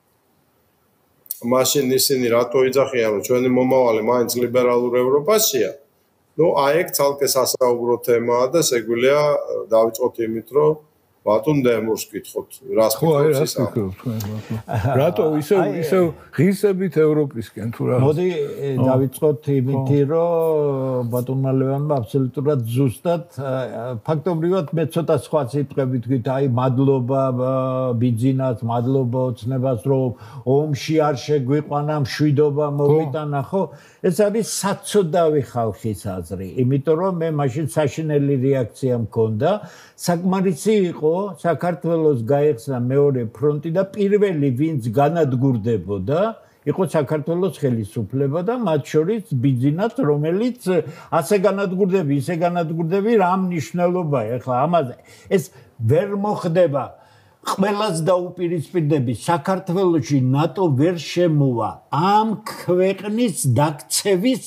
მაშინ ისინი რატო იძახიან, რომ ჩვენი მომავალი მაინც ლიბერალურ ევროპაშია? ნუ აი ეგ ცალკე სასაუბრო თემაა და შეგვიძლია დავიწყოთ იმით, რომ ბატონ დემურს კითხოთ, რას კითხოთ? რატო ისევ ღირსებით ევროპისკენ თუ რა? მოდი დავიწყოთ იმით, რომ ბატონმა ლევანმა აბსოლუტურად ზუსტად ფაქტობრივად მე ცოტა სხვა სიტყვებით ვთქვით, აი მადლობა ბიძინას, მადლობა ოცნებას, რომ ომში არ შეგვიყვანა, მშვიდობა მოვიტანა, ხო? ეს არის საცოდავი ხალხის აზრი, იმიტომ რომ მე მაშინ საშინელი რეაქცია მქონდა, საკმარისი იყო საქართველოს გაეხსნა მეორე ფრონტი და პირველი ვინც განადგურდებოდა იყო საქართველოს ხელისუფლება და მათ შორის ბიძინაც, რომელიც ასე განადგურდები, ისე განადგურდები, რა მნიშვნელობაა ეხლა ამაზე ეს ვერ მოხდება ყველას დაუპირისპირდები საქართველოში ნატო ვერ შემოვა ამ ქვეყნის დაქცევის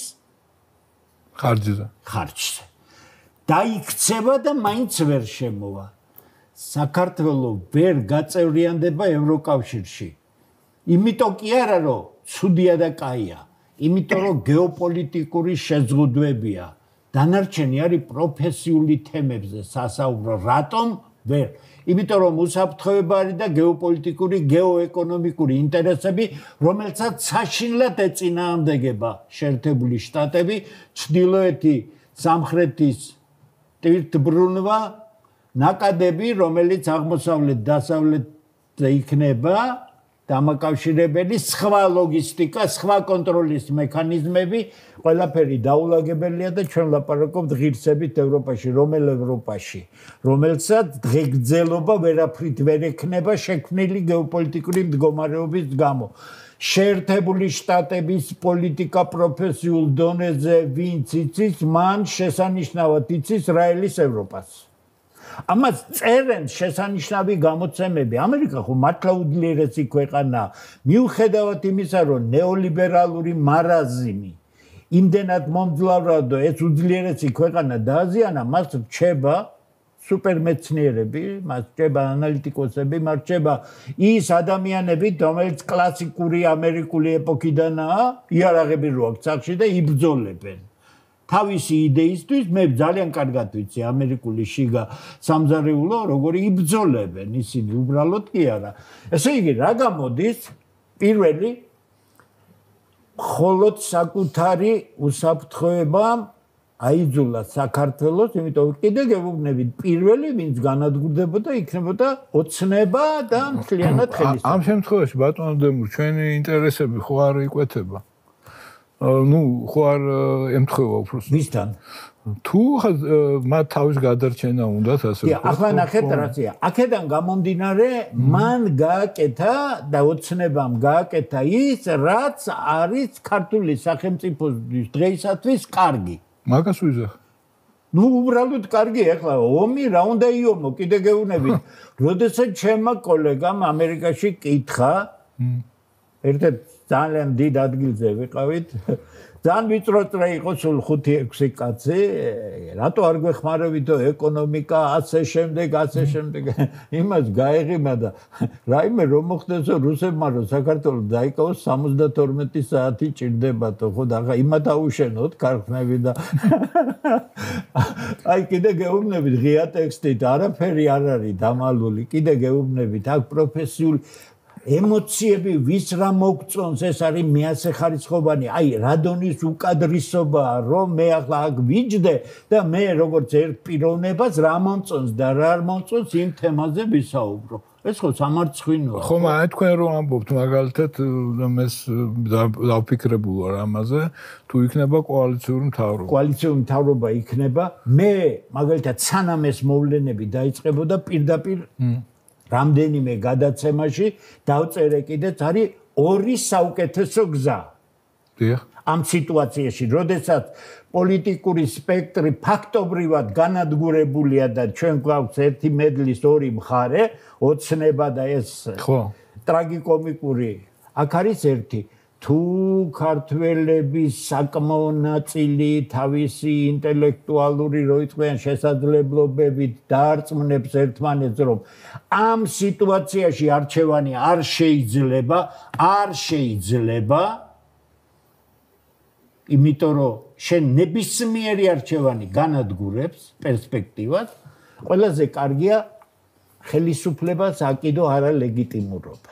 ხარჯზე დაიქცევა და მაინც ვერ შემოვა საქართველო ვერ გაწევრიანდება ევროკავშირში იმიტომ კი არა რომ ცუდია და კაია იმიტომ რომ გეოპოლიტიკური შეზღუდვებია დანარჩენი არის პროფესიული თემებზე სასაუბრო რატომ ვერ იმიტომ რომ უსაფრთხოება არის და გეოპოლიტიკური, გეოეკონომიკური ინტერესები, რომელსაც საშინლად ეწინააღმდეგება შეერთებული შტატები, ჩრდილოეთი, სამხრეთის ტვირთბრუნვა, ნაკადები, რომელიც აღმოსავლეთ, დასავლეთზე იქნება, დამაკავშირებელი სხვა ლოგისტიკა, სხვა კონტროლის მექანიზმები, ყველაფერი დაულაგებელია და ჩვენ ლაპარაკობთ ღირსებით ევროპაში, ევროპაში, რომელსაც დღეგრძელობა ვერაფრით ვერ ექნება შექმნილი გეოპოლიტიკური მდგომარეობის გამო. შეერთებული შტატების პოლიტიკა პროფესიულ დონეზე ვინც იცის, მან შესანიშნავად იცის რაელის ევროპას. ამას წერენ შესანიშნავი გამოცემები. ამერიკა ხო მართლა უდლიერესი ქვეყანაა. მიუხედავად იმისა, რომ ნეოლიბერალური მარაზმი იმდენად მომძლავრა და ეს უდლიერესი ქვეყანა დააზიანა, მას რჩება სუპერმეცნიერები, მას რჩება ანალიტიკოსები, მას რჩება ის ადამიანები, რომელიც კლასიკური ამერიკული ეპოქიდანაა, იარაღები რო აქვს სახში და იბრძოლებენ. თავისი იდეისთვის მე ძალიან კარგად ვიცი ამერიკული შიგა სამზარეულო როგორი იბრძოლებენ ისინი უბრალოდ კი არა. ესე იგი რა გამოდის? პირველი მხოლოდ საკუთარი უსაფრთხოებამ აიძულა საქართველოს, იმიტომ რომ კიდე გეუბნებით პირველი ვინც განადგურდებოდა იქნებოდა ოცნება და მთლიანად ხელისუფლება. ამ შემთხვევაში ბატონო დემურ ჩვენი ინტერესები ხო არ იკვეთება? ნუ ხო არ ემთხვევა უბრალოდ ვისთან თუ მათ თავის გადარჩენა უნდათ ასე ვთქვათ. ახლა ნახეთ რაცია. აქედან გამომდინარე მან გააკეთა და ოცნებამ გააკეთა ის რაც არის ქართული სახელმწიფოს დღეისათვის კარგი. მაგას ვიზახ. ნუ უბრალოდ კარგი ახლა ომი რა უნდა იომო კიდე გეუბნებით. როდესაც ჩემმა კოლეგამ ამერიკაში კითხა ერთ-ერთ ძალიან დიდ ადგილზე ვიყავით. ძალიან ვიწროწრე იყო სულ 5-6 კაცი. რატო არ გვეხმარებითო ეკონომიკა, ასე შემდეგ. იმას გაეღიმა და რაიმე რომ მოხდესო რუსებმა რომ საქართველოს დაიკავოს 72 საათი ჭირდებათო, ხო და ახლა იმათ აუშენოთ ქარხნები და აი კიდე გეუბნებით ღია ტექსტით, არაფერი არ არის დამალული, კიდე გეუბნებით აქ პროფესიული ემოციები ვის რა მოგწონს ეს არის მეასე ხარისხოვანი აი რადონის უკადრისობაა რომ მე ახლა აქ ვიჯდე და მე როგორც ერთ პიროვნებას რა მომწონს და რა არ მომწონს იმ თემაზე ვისაუბრო ეს ხო სამარცხვინოა ხო მაგრამ თქვენ რომ ამბობთ მაგალითად მეს დავფიქრებულ ვარ ამაზე თუ იქნება კოალიციური მთავრობა იქნება მე მაგალითად სანამ ეს მოვლენები დაიწყებოდა პირდაპირ რამდენიმე გადაცემაში დავწერე კიდეც არის ორი საუკეთესო გზა. დიახ. ამ სიტუაციაში, როდესაც პოლიტიკური სპექტრი ფაქტობრივად განადგურებულია და ჩვენ გვაქვს ერთი მედლის ორი მხარე, ოცნება და ეს ტრაგიკომიკური. აქ არის ერთი თუ ქართველების საკმაო ნაწილი თავისი ინტელექტუალური რო იყვნენ შესაძლებლობებით დაარწმუნებს ერთმანეთს რომ ამ სიტუაციაში არჩევანი არ შეიძლება იმიტომ რომ შენ ნებისმიერი არჩევანი განადგურებს პერსპექტივას ყველაზე კარგია ხელისუფლებას აკიდო არალეგიტიმურობა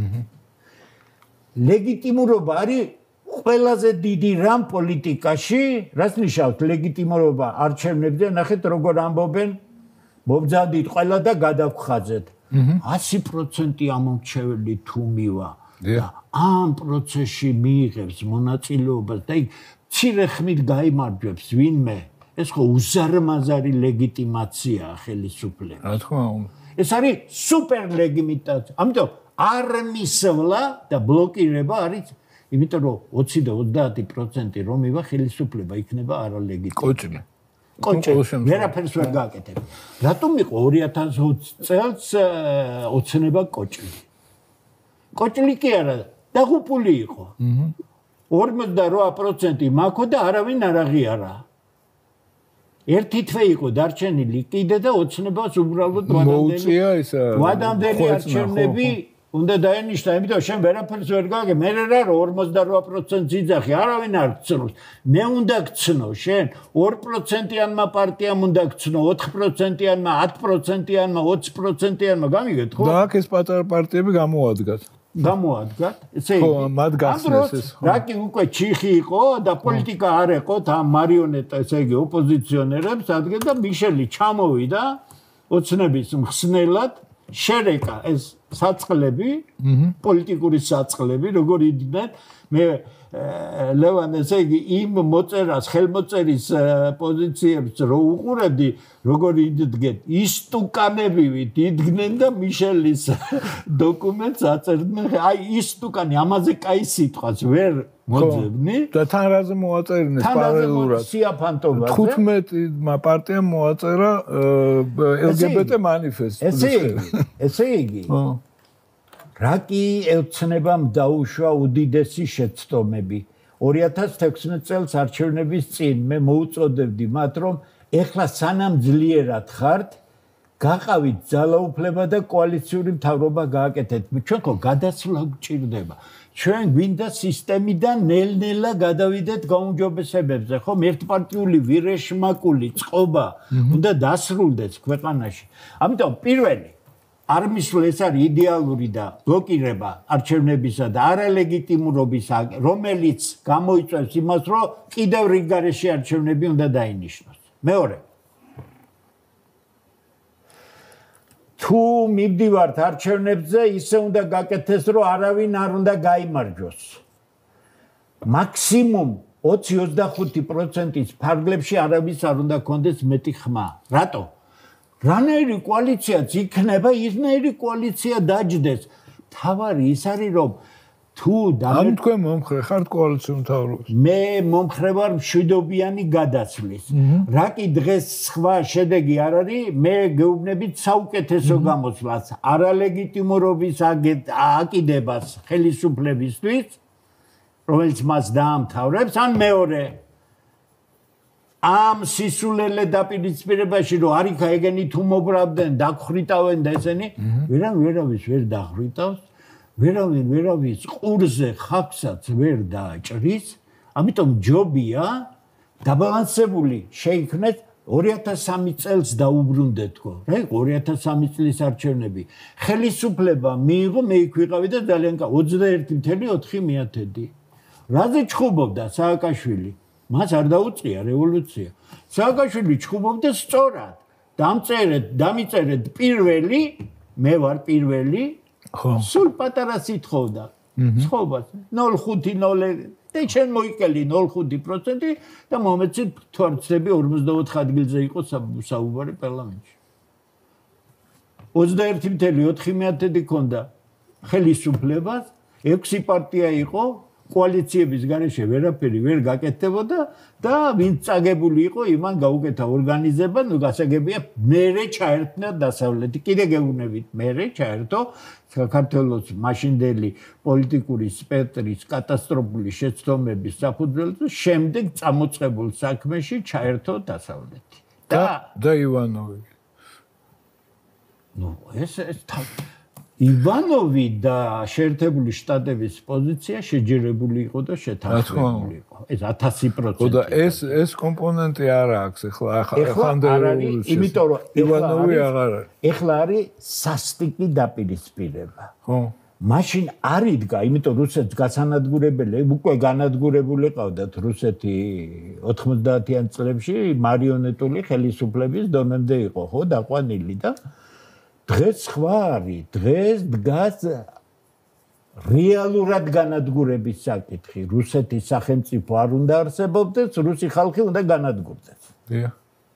ლეგიტიმურობა არის ყველაზე დიდი რამ პოლიტიკაში, რაც ნიშნავს ლეგიტიმურობა არჩევნებზე, ნახეთ როგორ ამბობენ, მობძანდით ყველა და გადავხაზეთ. 100% ამორჩეველი თუ მივა. ამ პროცესში მიიღებს მონაწილეობას და იქ მცირე ხმით გაიმარჯვებს ვინმე. ეს ხო უზარმაზარი ლეგიტიმაციაა ხელისუფლების. რა თქმა უნდა. ეს არის სუპერ ლეგიტიმაცია. ამიტომ არ მისვლა და ბლოკირება არის იმიტომ რომ 20 და 30% რომ მივა ხელისუფლება იქნება არალეგიტიმური. კოჭი. ვერაფერს ვერ გააკეთებ. რატომ იყო 2020 წელს ოცნება კოჭი? კოჭი კი არა, დაღუპული იყო. 48% მაქო და არავინ არ აღიარა. ერთი თვე იყო დარჩენილი კიდე და ოცნებას უბრალოდ ვადამდელი არჩევნები უნდა დაენიშნა, იმიტომ შენ ვერაფერს ვერ გააკეთე. მე რა 48% ძიძახი, არავინ არ გწნობს. მე უნდა გწნო შენ 2%-იანმა პარტიამ უნდა გწნო, 4%-იანმა, 10%-იანმა, 20%-იანმა, გამიგეთ ხო? და აქ ეს პატარა პარტიები გამოადგათ. ესე ხო, მათ გახსნეს ეს ხო. რა კი უკვე ჩიხი იყო და პოლიტიკა არ ეყოთ ამ მარიონეტა, ესე იგი ოპოზიციონერებს ადგენ და მიშელი ჩამოვიდა ოცნების მხსნელად შერეკა ეს საწყლები, პოლიტიკური საწყლები, როგორ იდგნენ მე ლევან ესე იგი იმ მოწერას, ხელმოწერის პოზიციებს რო უყურებდი, როგორ იდგნენ, ისტუკანებივით იდგნენ და მიშელის დოკუმენტს აწერდნენ. აი ისტუკანი, ამაზე კაი სიტყვას ვერ მოძებნი. და თან რაზე მოაწერინეს პარალელურად? სიაფანტობაზე. 15 პარტიამ მოაწერა LGBT მანიფესტი. ესე იგი. რა კი ოცნებამ დაუშვა უდიდესი შეცდომები 2016 წელს არჩევნების წინ მე მოუწოდებდი მათ რომ ეხლა სანამ ძლიერად ხართ გაყავით ძალაუფლება და კოალიციური მთავრობა გააკეთეთ ჩვენ ხო გადასვლა გჭირდება ჩვენ გვინდა სისტემიდან ნელ-ნელა გადავიდეთ გაუმჯობესებებზე ხო ერთპარტიული ვირეშმაკული წყობა უნდა დასრულდეს ქვეყანაში ამიტომ პირველი არ მისვლა ეს არის იდეალური და ბლოკირება არჩევნებისა და არალეგიტიმურობის რომელიც გამოიწვევს იმას რომ კიდევ რიგ გარეშე არჩევნები უნდა დაინიშნოს მეორე თუ მივდივართ არჩევნებზე ისე უნდა გაკეთდეს რომ არავინ არ უნდა გაიმარჯვოს მაქსიმუმ 20-25% ფარგლებში არავის არ უნდა კონდეს მეტი ხმა რატო რანაირი კოალიციაც იქნება, ისნაირი კოალიცია დაჯდეს. თავარი ის არის, რომ თუ ამ თქვენ მომხრე ხართ კოალიციურ მთავრობას მე მომხრე ვარ მშვიდობიანი გადაცვლის რა კი დღეს სხვა შედეგი არ არის მე გეუბნებით საუკეთესო გამოსვლას არალეგიტიმურობის აკიდებას ხელისუფლებისთვის რომელიც მას დაამთავრებს ან მეორე ამ სისულელე დაპირისპირებაში რომ არიქა ეგენი თუ მობრაბდნენ დაგხრიტავენ და ესენი ვერავის ვერ დაგხრიტავს ვერავის ყურზე ხაფსაც ვერ დააჭრის ამიტომ ჯობია დაბალანსებული შეიქმნეს 2003 წელს დაუბრუნდეთ თქო რა იყო 2003 წლის არჩევნები ხელისუფლება მიიღო მე იქ ვიყავი და ძალიან 21.4 რაზე ჩხუბობდა სააკაშვილი მას არ დაუწყია რევოლუცია სააკაშვილი ჩხუბობდა სწორად დამიწერეთ პირველი მე ვარ პირველი სულ პატარა სიტყვა სხობას 0.5 და შენ მოიკელი 0.5% და მომეცით თორცები 44 ადგილზე იყო საუბარი პარლამენტში 21.4 ქონდა ხელისუფლებას 6 პარტია იყო კოალიციების გარეშე ვერაფერი ვერ გაკეთდებოდა და ვინც წაგებული იყო იმან გაუკეთა ორგანიზება ნუ გასაგებია მერე ჩაერთნა დასავლეთი კიდე გეუბნებით მერე ჩაერთო საქართველოს მაშინდელი პოლიტიკური სპექტრის კატასტროფული შეცდომების საფუძველზე შემდეგ წამოწყებულ საქმეში ჩაერთო დასავლეთი და ივანოვი ნუ ეს ივანოვი და შეერთებული შტატების პოზიცია შეჯერებული იყო და შეთანხმებული იყო. ეს 1000%. ხო და ეს კომპონენტი არ აქვს ახლა არ არის, იმიტომ რომ ივანოვი აღარ არის. ეხლა არის სასტიკი დაპირისპირება. ხო. მაშინ არ იდგა, იმიტომ რუსეთს გასანადგურებელი, უკვე განადგურებული ყავდათ რუსეთი 90-იან წლებში მარიონეტული ხელისუფლების დონემდე იყო, ხო, დაყვანილი და დღეს სხვა არის, დღეს დგას რეალურად განადგურების საკითხი. რუსეთის სახელმწიფო არ უნდა არსებობდეს, რუსი ხალხი უნდა განადგურდეს. დიახ.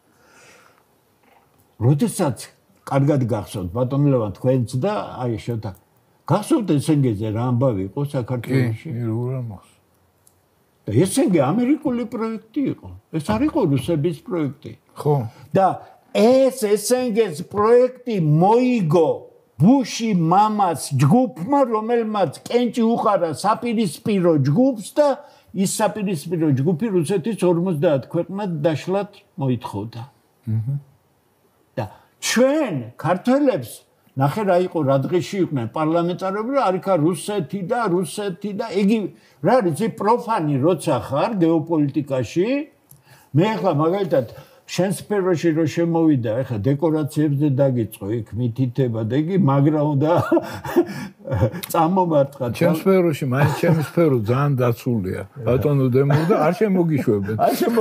როდესაც კარგად გახსოვთ, ბატონ ლევან თქვენც და აი შევთა. გახსოვთ ესენგეზე რა ამბავი იყო საქართველოში? კი, რა მოხდა. და ესენგე ამერიკული პროექტი იყო. ეს არ იყო რუსების პროექტი. ხო. და ეს ესენგეს პროექტი მოიგო ბუში მამას ჯგუფმა, რომელმაც კენჭი უყარა საპირისპირო ჯგუფს და ის საპირისპირო ჯგუფი რუსეთის 50 ქვეყნად დაშლად მოითხოვდა. და ჩვენ ქართველებს ნახე რა იყო რა დღეში იყვნენ პარლამენტარები და არიქა რუსეთი და იგი რა არის პროფანი როცა ხარ გეოპოლიტიკაში მე ახლა მაგალითად შენ სფეროში რო შემოვიდა ახლა დეკორაციებზე დაგიწყო იქ მითითება და იგი მაგრა უნდა წამომარტყა შენ სფეროში მაინც ჩემი სფერო ძალიან დაცულია ბატონო დემო და არ შემოგიშვებენ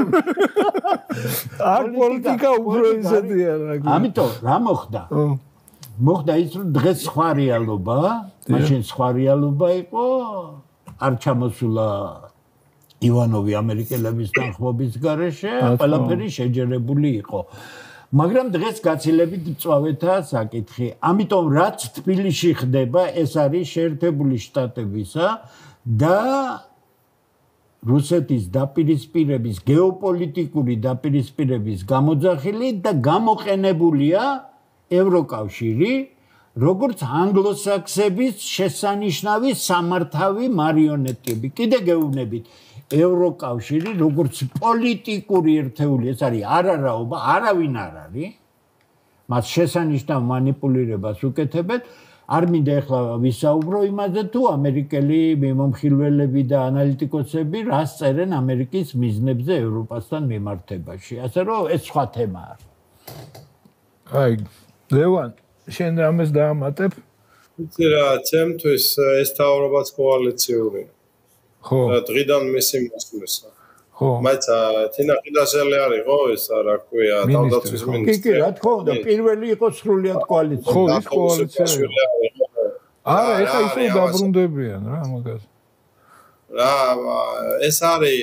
არ პოლიტიკა უფრო ისეთია ამიტომ რა მოხდა მოხდა ის რომ დღეს სხვა რეალობა მაშინ სხვა რეალობა იყო არ წამოსულა ივანოვი ამერიკელების თანხმობის გარეშე ყველაფერი შეჯერებული იყო მაგრამ დღეს გაცილებით მწვავეთა საკითხი ამიტომ რაც თბილისში ხდება ეს არის შეერთებული შტატებისა და რუსეთის დაპირისპირების გეოპოლიტიკური დაპირისპირების გამოძახილი და გამოყენებულია ევროკავშირი როგორც ანგლოსაქსების შესანიშნავი სამართავი მარიონეტები კიდე გეუბნებით ევროკავშირი როგორც პოლიტიკური ერთეული ეს არის არარაობა არავინ არ არის მას შესანიშნავ манипуლირებას უკეთებენ არ მინდა ახლა ვისაუბრო იმაზე თუ ამერიკელი მომხილველები და ანალიტიკოსები რას წერენ ამერიკის მიზნებზე ევროპასთან მიმართებაში ასე რომ ეს სხვა თემაა აი ლევან შენ რამეს დაამატებ იცი რა ჩემთვის ეს თავრობაც კოალიციურია ხო დღიდან მისი მოსვლისა ხო მაიცა თინა ყიდასელი არის ხო ეს რა ქვია თავდაცვის მინისტრი კი რა თქმა უნდა პირველი იყო სრულიად კოალიცია ხო ის კოალიცია არა ეხა ისე დაბრუნდებიან რა მაგას რა ეს არის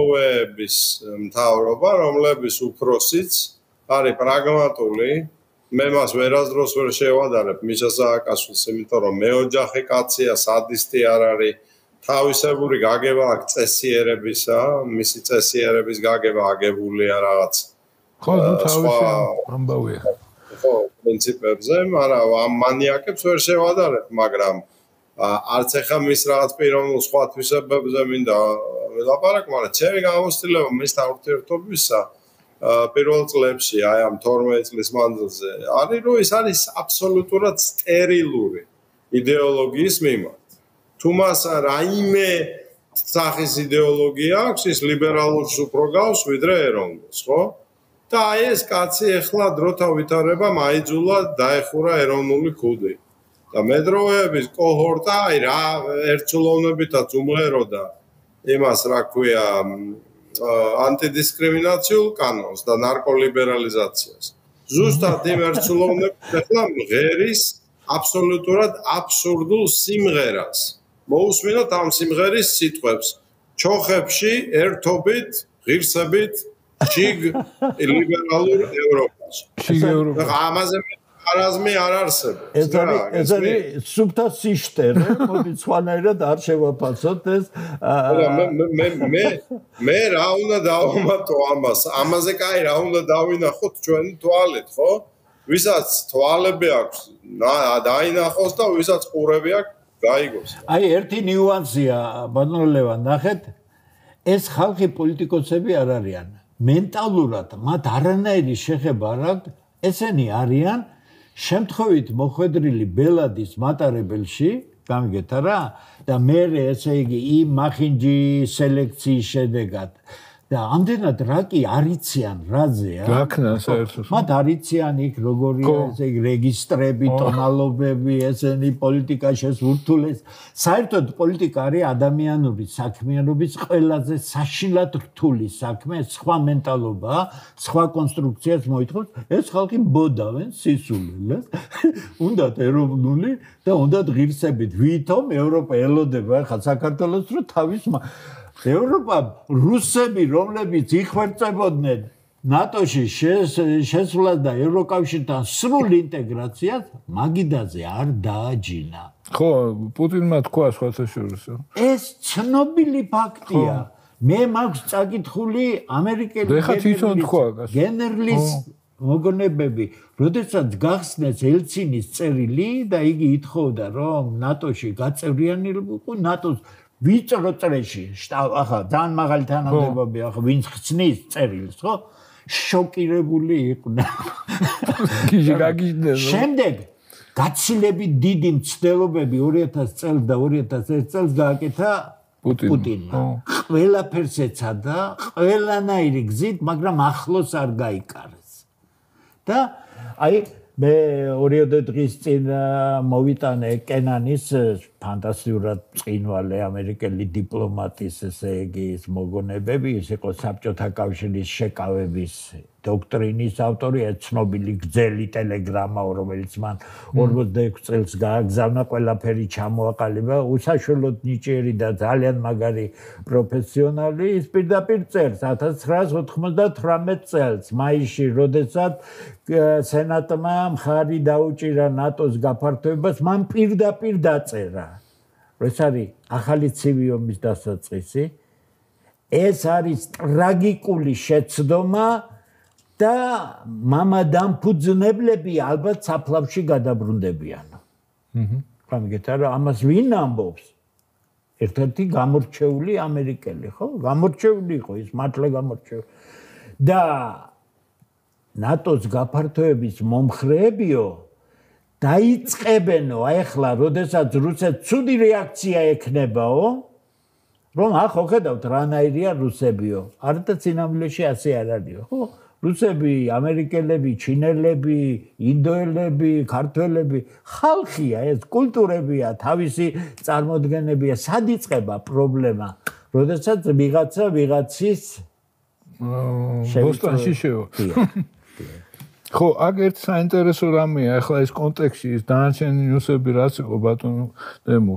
მედროვეების მთავრობა რომლების უფროსიც არის პრაგმატული მე მას ვერასდროს ვერ შევადარებ მიშა სააკაშვილს, იმიტომ რომ მე ოჯახი კაცია, სადისტი არ არის. თავისებური გაგება აქ წესიერებისა, მისი წესიერების გაგება აგებულია რაღაც. ხო, თავისი ამბავია. ხო, პრინციპებზე, მაგრამ ამ მანიაკებს ვერ შევადარებ, მაგრამ არც ახლა მის რაღაც პიროვნულ სხვა თვისებებზე მინდა ველაპარაკო, მაგრამ ჩემი გამოცდილება მისთან ურთიერთობისა პირველ წლებში, აი ამ 12 წლის მანძილზე, არის რომ ის არის აბსოლუტურად სტერილური იდეოლოგიის მიმართ. თუ მას რაიმე სახის იდეოლოგია აქვს, ის ლიბერალურს უფრო გავს, ვიდრე ეროვნულს, ხო? და აი ეს კაცი ახლა დროთა ვითარება მაიძულა დაეხურა ეროვნული ქუდი. და მედროვეების კოჰორტა, აი რა ერთსულოვნებითაც უმღეროდა იმას, რა ქვია, ანტიდისკრიმინაციულ კანონს და ნარკოლიბერალიზაციას. ზუსტად იმ ერთსულოვნებით ახლა მღერის აბსოლუტურად აბსურდულ სიმღერას. მოусმინოთ ამ სიმღერის სიტყვებს. ჩოხებში ერთობით, ღირსებით, შიგ ლიბერალურ ევროპაში. შიგ ევროპაში. ამაზე არაზმი არ არსებობს. ეს არის სუფთა სიშტერე, მოდი სხვანაირად არ შევაფასოთ ეს. მე რა უნდა დავამატო ამას? ამაზე კაი რა უნდა დავინახოთ ჩვენი თვალით, ხო? ვისაც თვალები აქვს, დაინახოს და ვისაც ყურები აქვს, გაიგოს. აი ერთი ნიუანსია, ბატონო ლევან, ნახეთ, ეს ხალხი პოლიტიკოსები არ არიან. მენტალურად მათ არანაირი შეხება არ აქვს, ესენი არიან შემთხვევით მოხვედრილი ბელადის მატარებელში, გამიგეთ რა? და მე ესე იგი იმ მახინჯი სელექციის შედეგად და ამდენად რაკი არიციან რაზეა? გაქნა საერთოდ. მათ არიციან იქ როგორია ესე იგი რეგისტრები, ტონალობები, ესენი პოლიტიკაში ურთულეს. საერთოდ პოლიტიკა არის ადამიანური საქმიანობის ყველაზე საშინლად რთული საქმე, სხვა მენტალობაა, სხვა კონსტრუქციას მოითხოვს. ეს ხალხი ბოდავენ სისულელეს. უნდათ ეროვნული და უნდათ ღირსებით. ვითომ ევროპა ელოდება ხა საქართველოს რო თავის ევროპა რუსები რომლებიც იხვერწებოდნენ ნატოში შესვლას და ევროკავშირთან სრულ ინტეგრაციას მაგიდაზე არ დააჯინა. ხო, პუტინმა თქვა სხვათა შორის. ეს ცნობილი ფაქტია. მე მაქვს წაკითხული ამერიკელი გენერლის მოგონებები, როდესაც გახსნეს ელცინის წერილი და იგი ითხოვდა რომ ნატოში გაწევრიანებულიყო ნატოს ვიწრო წრეში, ახლა ძალიან მაღალი თანამდებობები, ახლა ვინც ხსნის წერილს, ხო? შოკირებული იყვნენ. შემდეგ გაცილებით დიდი მცდელობები 2000 წელს და 2001 წელს გააკეთა პუტინმა. ყველაფერს ეცადა, ყველანაირი გზით, მაგრამ ახლოს არ გაიკარეს. და აი მე 2 დღის წინ მოვიტანე კენანის ფანტასტიურად წინვალე ამერიკელი დიპლომატის ესე იგი ის მოგონებები, ის იყო საბჭოთა კავშირის შეკავების დოქტრინის ავტორი, ცნობილი გრძელი ტელეგრამა, რომელიც მან 46 წელს გააგზავნა, ყველაფერი ჩამოაყალიბა, უსაშველოდ ნიჭიერი და ძალიან მაგარი პროფესიონალი, ის პირდაპირ წერს 1998 წელს მაისში, როდესაც სენატმა მხარი დაუჭირა ნატოს გაფართოებას, მან პირდაპირ დაწერა. ეს არის ახალი ცივი ომის დასაწყისი. ეს არის ტრაგიკული შეცდომა და მამადამფუძნებლები ალბათ საფლავში გადაბრუნდებიანო. გამიგეთ რა, ამას ვინ ამბობს? ერთ-ერთი გამორჩეული ამერიკელი, ხო? გამორჩეული იყო ის, მართლა გამორჩეული. და ნატოს გაფართოების მომხრეებიო დაიწყებენო, აი ახლა, როდესაც რუსეთს ცუდი რეაქცია ექნებაო, რომ ახ ხედავთ რანაირია რუსებიო. არადა წინამილში ასე არ არისო, ხო? რუსები, ამერიკელები, ჩინელები, ინდოელები, ქართველები, ხალხია ეს, კულტურებია, თავისი წარმოდგენებია, სად იწყება პრობლემა, როდესაც ვიღაცა ვიღაცის ბოსტონში შევა. ხო, აქ ერთ საინტერესო რამეა, ახლა ეს კონტექსტში ის დანარჩენი ნიუსები რაც იყო ბატონო დემურ.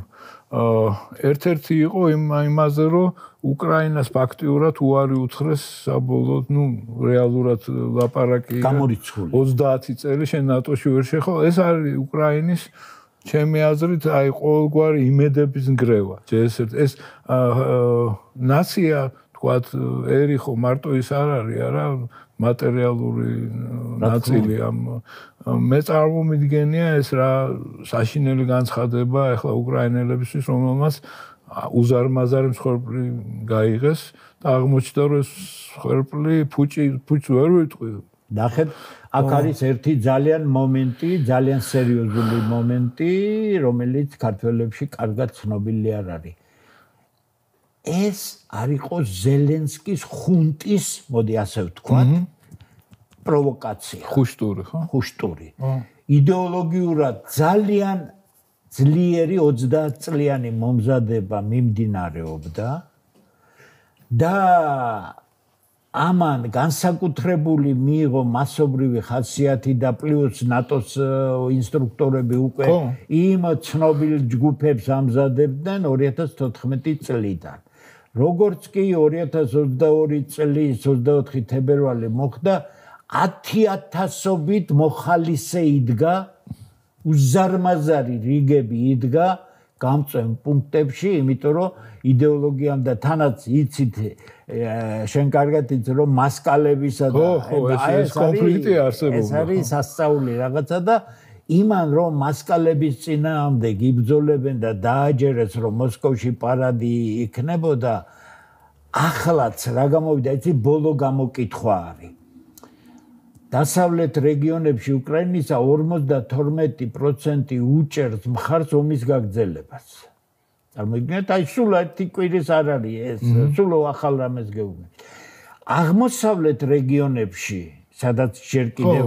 ერთ-ერთი იყო იმაზე, რომ უკრაინას ფაქტიურად უარი უთხრეს საბოლოოდ, რეალურად ლაპარაკი 30 წელი შენ ნატოში ვერ შეხო. ეს არის უკრაინის ჩემი აზრით, ყოველგვარი იმედების ნგრევა. ეს ნაცია, თქვათ, ერიხო მარტო ის არ არის, არა მატერიალური ნაწილი ამ მე წარმომიდგენია ეს რა საშინელი განცხადება ახლა უკრაინელებისთვის, რომელმაც უზარმაზარი მსხვერპლი გაიღეს და აღმოჩნდა, რომ ეს მსხვერპლი ფუჭს ვერ ვიტყვი. ნახეთ, აქ არის ერთი ძალიან სერიოზული მომენტი, რომელიც ქართველებში კარგად ცნობილი არ არის. ეს არ იყო ზელენსკის ხუნტის, მოდი ასე ვთქვათ, პროვოკაცია. ხუშტური, ხო? ხუშტური. იდეოლოგიურად ძალიან ძლიერი 30 წლიანი მომზადება მიმდინარეობდა და ამან განსაკუთრებული მიიღო მასობრივი ხასიათი და პლუს ნატოს ინსტრუქტორები უკვე იმ ცნობილ ჯგუფებს ამზადებდნენ 2014 წლიდან. როგორც კი 2022 წლის 24 თებერვალი მოხდა, 10,000-ობით მოხალისე იდგა, უზარმაზარი რიგები იდგა გამწვენ პუნქტებში, იმიტომ რომ იდეოლოგიამ და თანაც იცით შენ კარგად იცი რომ მასკალებისა და ეს კონფლიქტი არსებობდა. ეს არის სასწაული რაღაცა და იმან რომ მასკალების წინააღმდეგ იბრძოლებენ და დააჯერეს რომ მოსკოვში პარადი იქნებოდა, ახლაც რა გამოვიდა, იცი ბოლო გამოკითხვა არის. დასავლეთ რეგიონებში უკრაინისა 52% უჭერს მხარს ომის გაგრძელებას. წარმოიდგინეთ, აი სულ ერთი კვირის არ არის ეს, სულ ახალ რამეს გეუბნები. აღმოსავლეთ რეგიონებში, სადაც ჯერ კიდევ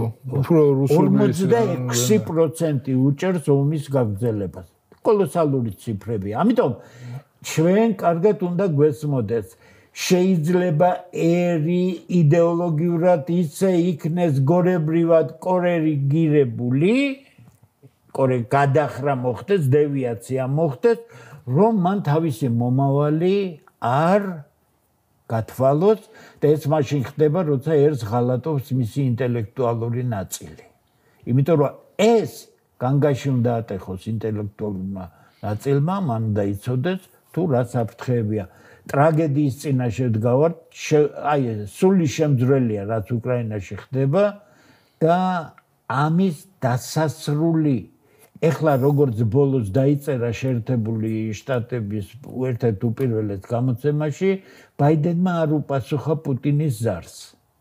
46% უჭერს ომის გაგრძელებას. კოლოსალური ციფრებია. ამიტომ ჩვენ კარგად უნდა გვესმოდეს, შეიძლება ერი იდეოლოგიურად ისე იქნეს გორებრივად კორეგირებული, გადახრა მოხდეს, დევიაცია მოხდეს, რომ მან თავისი მომავალი არ გათვალოს და ეს მაშინ ხდება, როცა ერთს ღალატობს მისი ინტელექტუალური ნაწილი. იმიტომ რომ ეს განგაში უნდა ატეხოს ინტელექტუალურმა ნაწილმა, მან უნდა იცოდეს თუ რა საფრთხეებია. ტრაგედიის წინაშე დგავართ, აი სული შემძვრელია, რაც უკრაინაში ხდება და ამის დასასრული ეხლა როგორც ბოლოს დაიწერა შეერთებული შტატების ერთ-ერთ უპირველეს გამოცემაში, ბაიდენმა არ უპასუხა პუტინის ზარს.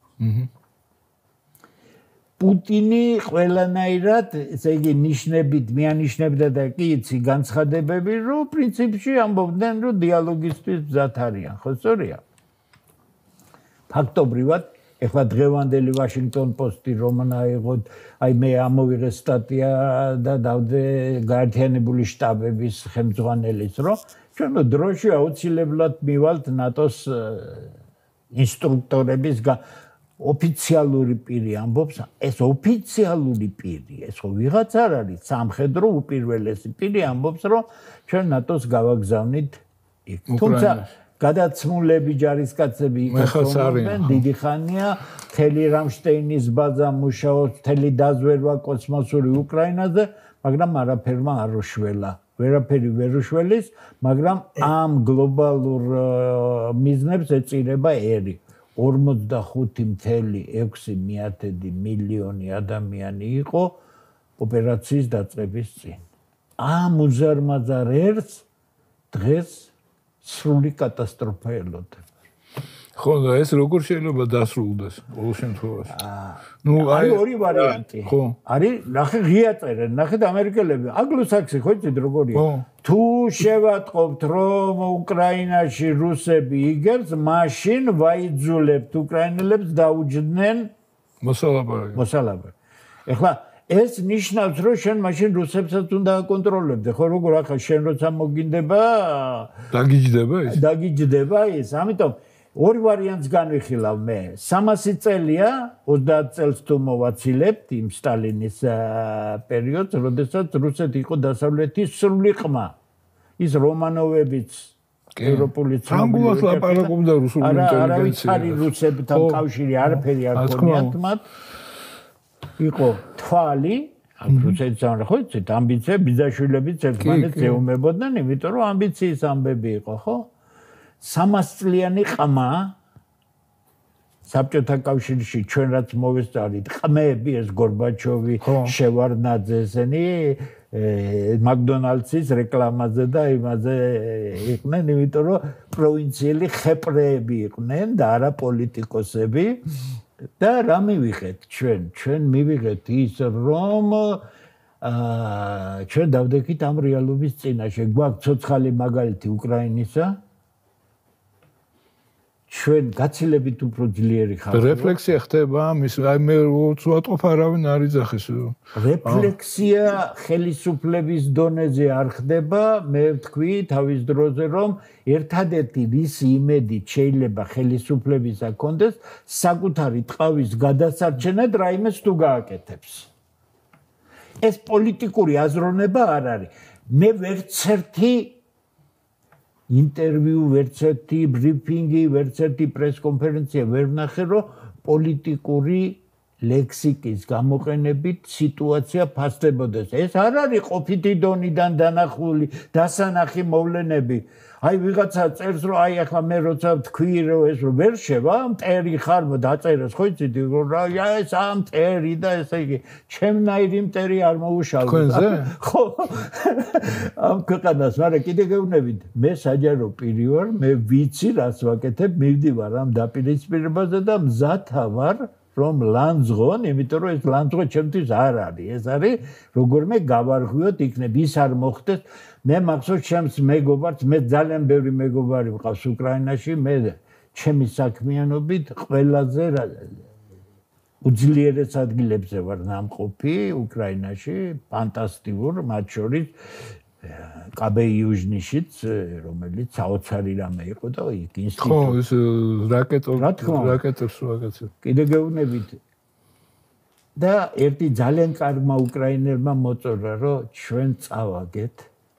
პუტინი ყველანაირად, ესე იგი ნიშნებით მიანიშნებდა და კი იცი განცხადებები, რომ პრინციპში ამბობდნენ, რომ დიალოგისთვის მზად არიან, ხო სწორია? ფაქტობრივად, ეხლა დღევანდელი Washington Post-ი რომანა აიღოთ, აი მე ამოვიღე სტატია და დავდე გაერთიანებული შტაბების ხელმძღვანელის, რომ ჩვენ დროში აუცილებლად მივალთ ნატოს ინსტრუქტორების ოფიციალური პირი ამბობს, ეს ოფიციალური პირი, ეს ხო ვიღაც არ არის, სამხედრო უპირველესი პირი ამბობს, რომ ჩვენ ნატოს გავაგზავნით იქ. თუმცა გადაცმულები ჯარისკაცები იქnen, დიდი ხანია, მთელი რამშტეინის ბაზა მუშაობს, მთელი დაზვერვა კოსმოსური უკრაინაზე, მაგრამ არაფერმა არ უშველა. ვერაფერი ვერ უშველის, მაგრამ ამ გლობალურ მიზნებს ეწირება ერი. 45.6 მილიონი ადამიანი იყო ოპერაციის დაწყების წინ. ამ უზარმაზარ ერთს დღეს სრული კატასტროფა ელოდება. ხო, და ეს როგორ შეიძლება დასრულდეს ყოველ შემთხვევაში? არის ორი ვარიანტი. ხო. არის, ნახე ღია წერენ, ნახეთ ამერიკელები, აგლოსაქსი ხო იცით როგორია? თუ შევატყობთ, რომ უკრაინაში რუსები იგებს, მაშინ ვაიძულებთ უკრაინელებს დაუჯდნენ მოსალაბარი. ეხლა ეს ნიშნავს, რომ შენ მაშინ რუსებსაც უნდა აკონტროლებდე, ხო როგორ ახლა შენ როცა მოგინდება დაგიჯდება ის, ამიტომ ორი ვარიანტს განვიხილავ მე. 300 წელია, 30 წელს თუ მოვაცილებთ იმ სტალინის პერიოდს, როდესაც რუსეთი იყო დასავლეთის სრული ყმა. ის რომანოვებიც ევროპული ფრანგულად ლაპარაკობდა რუსული ინტელიგენცია. არავის არის რუსებთან კავშირი, არაფერი არ ქონიათ მათ. იყო თვალი, რუსეთს ან ხო იცით, ამბიცია ბიძაშვილებიც ერთმანეთს ეომებოდნენ, იმიტომ რომ ამბიციის ამბები იყო, ხო? 300 წლიანი ყმა საბჭოთა კავშირში ჩვენ რაც მოვესწავლით, ყმეები ეს გორბაჩოვი, შევარდნაძე ესენი მაკდონალდსის რეკლამაზე და იმაზე იყვნენ, იმიტომ რომ პროვინციელი ხეპრეები იყვნენ და არა პოლიტიკოსები და რა მივიღეთ ჩვენ მივიღეთ ის რომ ჩვენ დავდექით ამ რეალობის წინაშე გვაქვს ცოცხალი მაგალითი უკრაინისა ჩვენ გაცილებით უფრო ძლიერი ხართ. რეფლექსია ხდება ამის, აი მე უცვლადყოფ არავინ არ იძახის. რეფლექსია ხელისუფლების დონეზე არ ხდება, მე ვთქვი თავის დროზე რომ ერთადერთი რის იმედით შეიძლება ხელისუფლების აქონდეს საკუთარი ტყავის გადასარჩენად რაიმეს თუ გააკეთებს. ეს პოლიტიკური აზროვნება არ არის. მე ვერცერთი ინტერვიუ, ვერცერთი ბრიფინგი, ვერცერთი პრესკონფერენცია ვერ ვნახე, რომ პოლიტიკური ლექსიკის გამოყენებით სიტუაცია ფასდებოდეს. ეს არ არის ყოფითი დონიდან დანახული, დასანახი მოვლენები. აი ვიღაცა წერს, რომ აი ახლა მე როცა ვთქვი, რომ ეს რომ ვერ შევა, მტერი ხარ, დაწერეს, ხო იცით, რომ ეს ამ მტერი და ესე იგი, ჩემნაირი მტერი არ მოუშავდა. თქვენზე? ხო. ამ ქვეყანას, მაგრამ კიდე გეუბნებით, მე საჯარო პირი ვარ, მე ვიცი, რას ვაკეთებ, მივდივარ ამ დაპირისპირებაზე და მზათა ვარ რომ ლანძღონ, იმიტომ რომ ეს ლანძღო ჩემთვის არ არის. ეს არის როგორმე გავარღვიოთ იქნებ, ის არ მოხდეს. მე მახსოვს ჩემს მეგობარს, მე ძალიან ბევრი მეგობარი მყავს უკრაინაში, მე ჩემი საქმიანობით ყველაზე უძლიერეს ადგილებზე ვარ ნამყოფი უკრაინაში, ფანტასტიკურ, მათ შორის კაბეიუჟნიშიც, რომელიც საოცარი რამე იყო და იქ ინსტიტუტი. ხო, ეს რაკეტებს ვაკეთებ. კიდე გეუბნებით. და ერთი ძალიან კარგმა უკრაინელმა მოწოდა, რომ ჩვენ წავაგეთ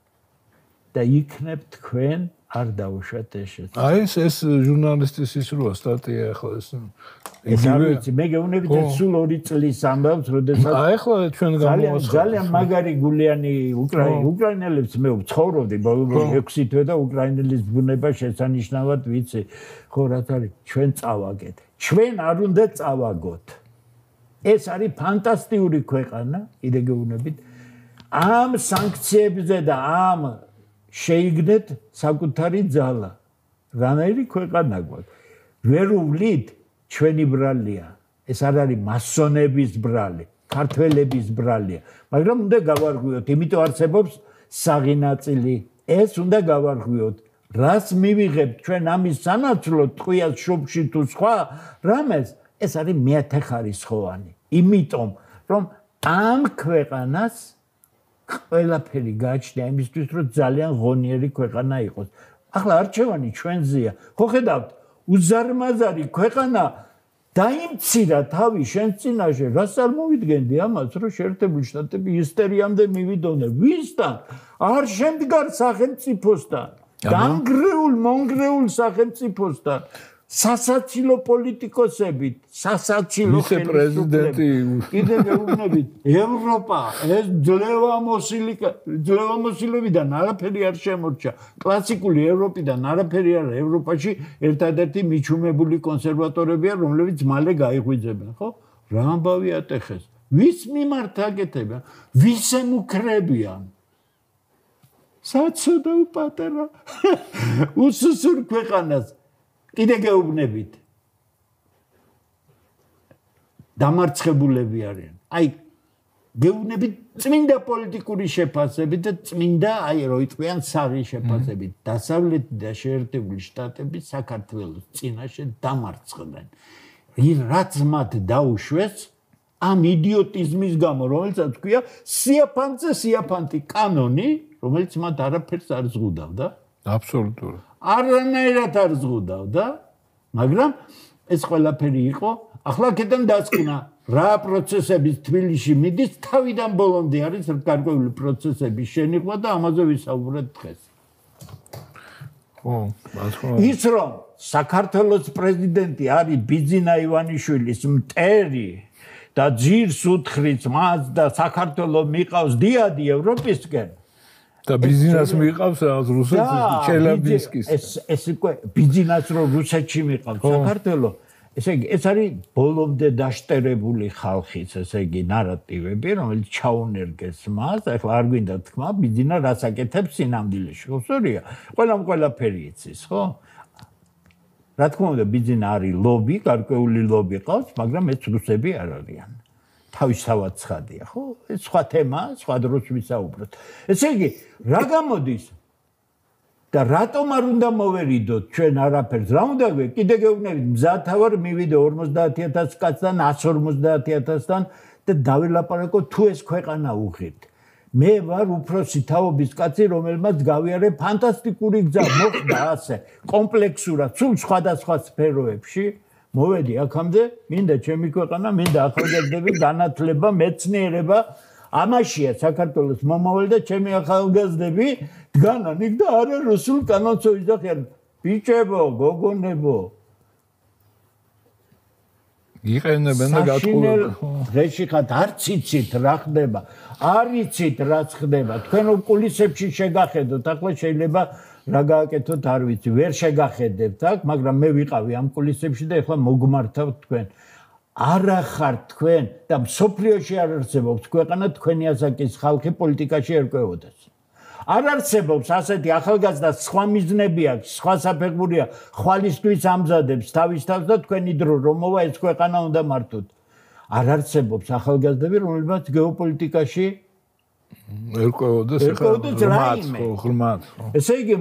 და იქნებ თქვენ არ დაუშვათ ეს შეცდომა. აი ეს ჟურნალისტის ის როა სტატია ახლა ეს. ეს არის მე გეუბნებით ეს სულ 2 წლის ამბავს, როდესაც აი ახლა ჩვენ გამოვასხავთ. ძალიან მაგარი გულიანი უკრაინელებს მე ვცხოვრობდი ბოლო 6 თვე და უკრაინელის ბუნება შესანიშნავად ვიცი. ხო რაც არის ჩვენ წავაგეთ. ჩვენ არ უნდა წავაგოთ. ეს არის ფანტასტიკური ქვეყანა, კიდე გეუბნებით. ამ სანქციებზე და ამ შეიგდეთ საკუთარი ძალა. რანაირი ქვეყანა გვაქვს. ვერ უვლით ჩვენი ბრალია. ეს არ არის მასონების ბრალი, ქართველების ბრალია. მაგრამ უნდა გავარღვიოთ, იმიტომ არსებობს საღინაწილი. ეს უნდა გავარღვიოთ. რას მივიღებთ ჩვენ ამის სანაცვლოდ, ტყვიას შუბში თუ სხვა, რამეს ეს არის მეათეხარისხოვანი. იმიტომ რომ ამ ქვეყანას ყველაფერი გააჩნია იმისთვის, რომ ძალიან ღონიერი ქვეყანა იყოს. ახლა არჩევანი ჩვენზეა. ხო ხედავთ, უზარმაზარი ქვეყანა დაიმცირა თავი შენს წინაშე. რას არ მოვიდგენდი ამას, რომ შეერთებული შტატები ისტერიამდე მივიდოდნენ. ვისთან? არ შემდგარ სახელმწიფოსთან. დანგრეულ, მონგრეულ სახელმწიფოსთან. სასაცილო პოლიტიკოსებით, სასაცილო ვიცე-პრეზიდენტი. კიდე გეუბნებით, ევროპა ეს ძლევამოსილებიდან არაფერი არ შემორჩა. კლასიკული ევროპიდან არაფერი არ, ევროპაში ერთადერთი მიჩუმებული კონსერვატორებია, რომლებიც მალე გაიღვიძებენ, ხო? რა ამბავი ატეხეს? ვის მიმართ აკეთებენ? ვის ემუქრებიან? საცოდო პატარა უსუსურ ქვეყანას კიდე გეუბნებით. დამარცხებულები არიან. აი გეუბნებით წმინდა პოლიტიკური შეფასებით და წმინდა აი რო იტყვიან საღი შეფასებით. დასავლეთი და შეერთებული შტატები საქართველოს წინაშე დამარცხდნენ. რაც მათ დაუშვეს ამ იდიოტიზმის გამო, რომელსაც ქვია სიაფანტი კანონი, რომელიც მათ არაფერს არ ზღუდავდა. აბსოლუტურად. არანაირად არ ზღუდავდა, მაგრამ ეს ყველაფერი იყო. ახლა აქედან დასკვნა რა პროცესების თბილისში მიდის, თავიდან ბოლომდე არის გარკვეული პროცესების შენიღვა და ამაზე ვისაუბრეთ დღეს. ხო, ის რომ საქართველოს პრეზიდენტი არის ბიძინა ივანიშვილის მტერი და ძირს უთხრით მას და საქართველოს მიყავს დიადი ევროპისკენ და ბიზნეს მიყავს რაღაც რუსეთის ჩელაბინსკის ეს უკვე ბიზნეს რო რუსეთში მიყავს საქართველოს ესე იგი ეს არის ბოლომდე დაშტერებული ხალხის ესე იგი ნარატივები რომელიც ჩაუნერგეს მას ახლა არ გვინდა თქვა ბიზნა რას აკეთებს სინამდვილეში ხო სწორია ყველაფერი იცის ხო რა თქმა უნდა ბიზნა არის ლობი გარკვეული ლობი ყავს მაგრამ ეს რუსები არ არიან თავისთავად ცხადია ხო ეს სხვა თემა სხვა დროს ვისაუბროთ ესე იგი რა გამოდის და რატომ არ უნდა მოვერიდოთ ჩვენ არაფერს რა უნდა კიდე გეუბნებით მზათავარ მივიდე 50000 კაცთან 150000-დან და დავილაპარაკო თუ ეს ქვეყანა უღირთ მე ვარ უფროსი თაობის კაცი რომელმაც გავიარე ფანტასტიკური გზა მოხდა ასე კომპლექსურად სულ სხვადასხვა სფეროებში მოვედი აქამდე მინდა ჩემი ქვეყანა მინდა ახალგაზრდები განათლება მეცნიერება ამაშია საქართველოს მომავალი და ჩემი ახალგაზრდები დგანან იქ და არა რუსულ კანონს ვიზახიან ბიჭებო გოგონებო იყენებენ და გატყუებენ დღეში ხათ არც იცით რა ხდება არ იცით რა ხდება თქვენ კულისებში შეგახედოთ ახლა შეიძლება რა გააკეთოთ არ ვიცი ვერ შეგახედებთ აქ მაგრამ მე ვიყავი ამ კულისებში და ახლა მოგმართავთ თქვენ არა ხართ თქვენ და მსოფლიოში არ არსებობს ქვეყანა თქვენი ასაკის ხალხი პოლიტიკაში ერკვეოდეს არ არსებობს ასეთი ახალგაზრდა სხვა მიზნები აქვს სხვა საფეხურია ხვალისთვის ამზადებს თავის თავს და თქვენი დრო რომ მოვა ეს ქვეყანა უნდა მართოთ არ არსებობს ახალგაზრდები რომლებიც გეოპოლიტიკაში ერკვეოდეს ღრმად ესე იგი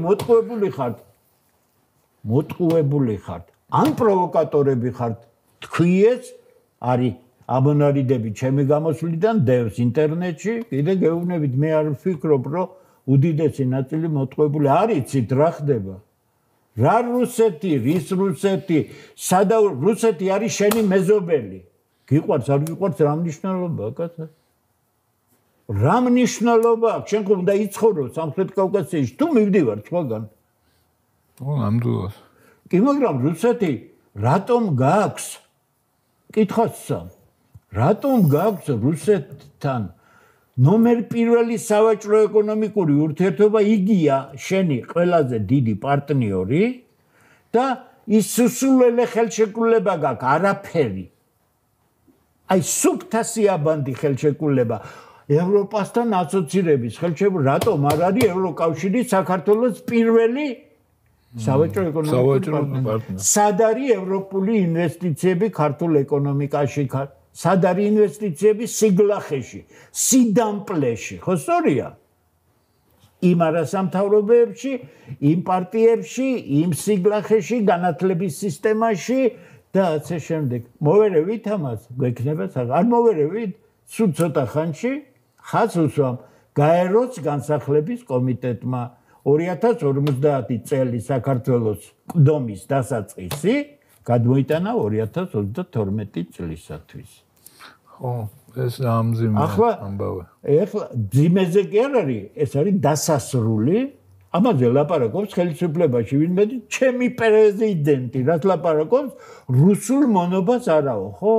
მოტყუებული ხართ ან პროვოკატორები ხართ თქვიეს არის აბონარიდები ჩემი გამოსვლიდან დევს ინტერნეტში კიდე გეუბნებით მე არ ვფიქრობ რომ უდიდესი ნაწილი მოტყუებული არიცით რა ხდება რა რუსეთი რის რუსეთი სადა რუსეთი არის შენი მეზობელი გიყვარს არ გიყვარს რა მნიშვნელობაა კაცო რა მნიშვნელობაა შენ ხო უნდა იცხოვრო სამხრეთ კავკასიაში თუ მივდივარ სხვაგან ნამდვილად კი მაგრამ რუსეთი რატომ გაქვს კითხოსსა რატომ გაქვს რუსეთთან ნომერ პირველი სავაჭრო ეკონომიკური ურთიერთობა იგია შენი ყველაზე დიდი პარტნიორი და ის სულელე ხელშეკრულება გაქვს არაფერი აი სუფთა სიაბანდი ხელშეკრულება ევროპასთან ასოცირების ხელშეკრულება რატომ არ არის ევროკავშირი საქართველოს პირველი სავაჭრო ეკონომიკური პარტნიორი სად არის ევროპული ინვესტიციები ქართულ ეკონომიკაში სად არის ინვესტიციები სიგლახეში სიდამპლეში ხო სწორია იმ არასამთავრობოებში იმ პარტიებში იმ სიგლახეში განათლების სისტემაში და ასე შემდეგ მოვერევით ამას გვექნება არ მოვერევით სულ ცოტა ხანში ხაზს უსვამ გაეროს განსახლების კომიტეტმა 2050 წელი საქართველოს ყდომის დასაწყისი გადმოიტანა 2032 წლისათვის. ხო, ეს ამზიმე ამბავი. ახლა ძიმეზე კი არ არის, ეს არის დასასრული. ამაზე ლაპარაკობს ხელისუფლებაში ვინმე ჩემი პრეზიდენტი, რაც ლაპარაკობს რუსულ მონობას არაო, ხო?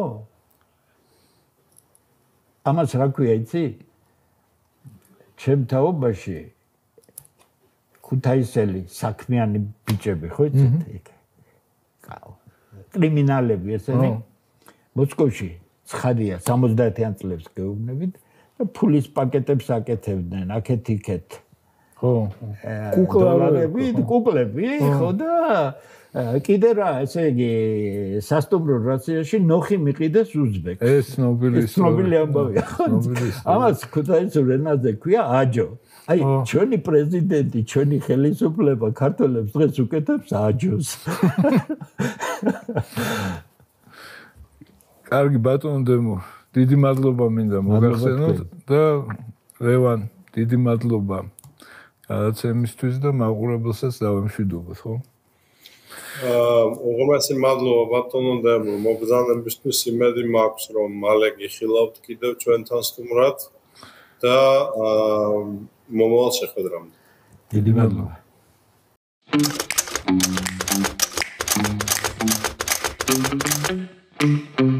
ამას რა ქვია, იცი? ჩემ თაობაში ქუთაისელი საქმიანი ბიჭები, ხო იცით იქ? კრიმინალები ესენი მოსკოვში ცხადია 70-იან წლებს გეუბნებით და ფულის პაკეტებს აკეთებდნენ აქეთ-იქეთ ხო კუკლები ხო და კიდე რა ესე იგი სასტუმრო რაციაში ნოხი მიყიდეს უზბეკს ეს ცნობილი ამბავია ამას ქუთაისურ ენაზე ქვია აჯო აი ჩვენი პრეზიდენტი ჩვენი ხელისუფლება ქართველებს დღეს უკეთებს აჯოს კარგი ბატონო დემო დიდი მადლობა მინდა მოგახსენოთ და ლევან დიდი მადლობა გადაცემისთვის და მაყურებელსაც დავემშვიდობოთ ხო უღრმესი მადლობა ბატონო დემო მოგზაურობისთვის იმედი მაქვს რომ მალე გიხილავთ კიდევ ჩვენთან სტუმრად და მომავალ შეხვედრამდე დიდი მადლობა Thank you.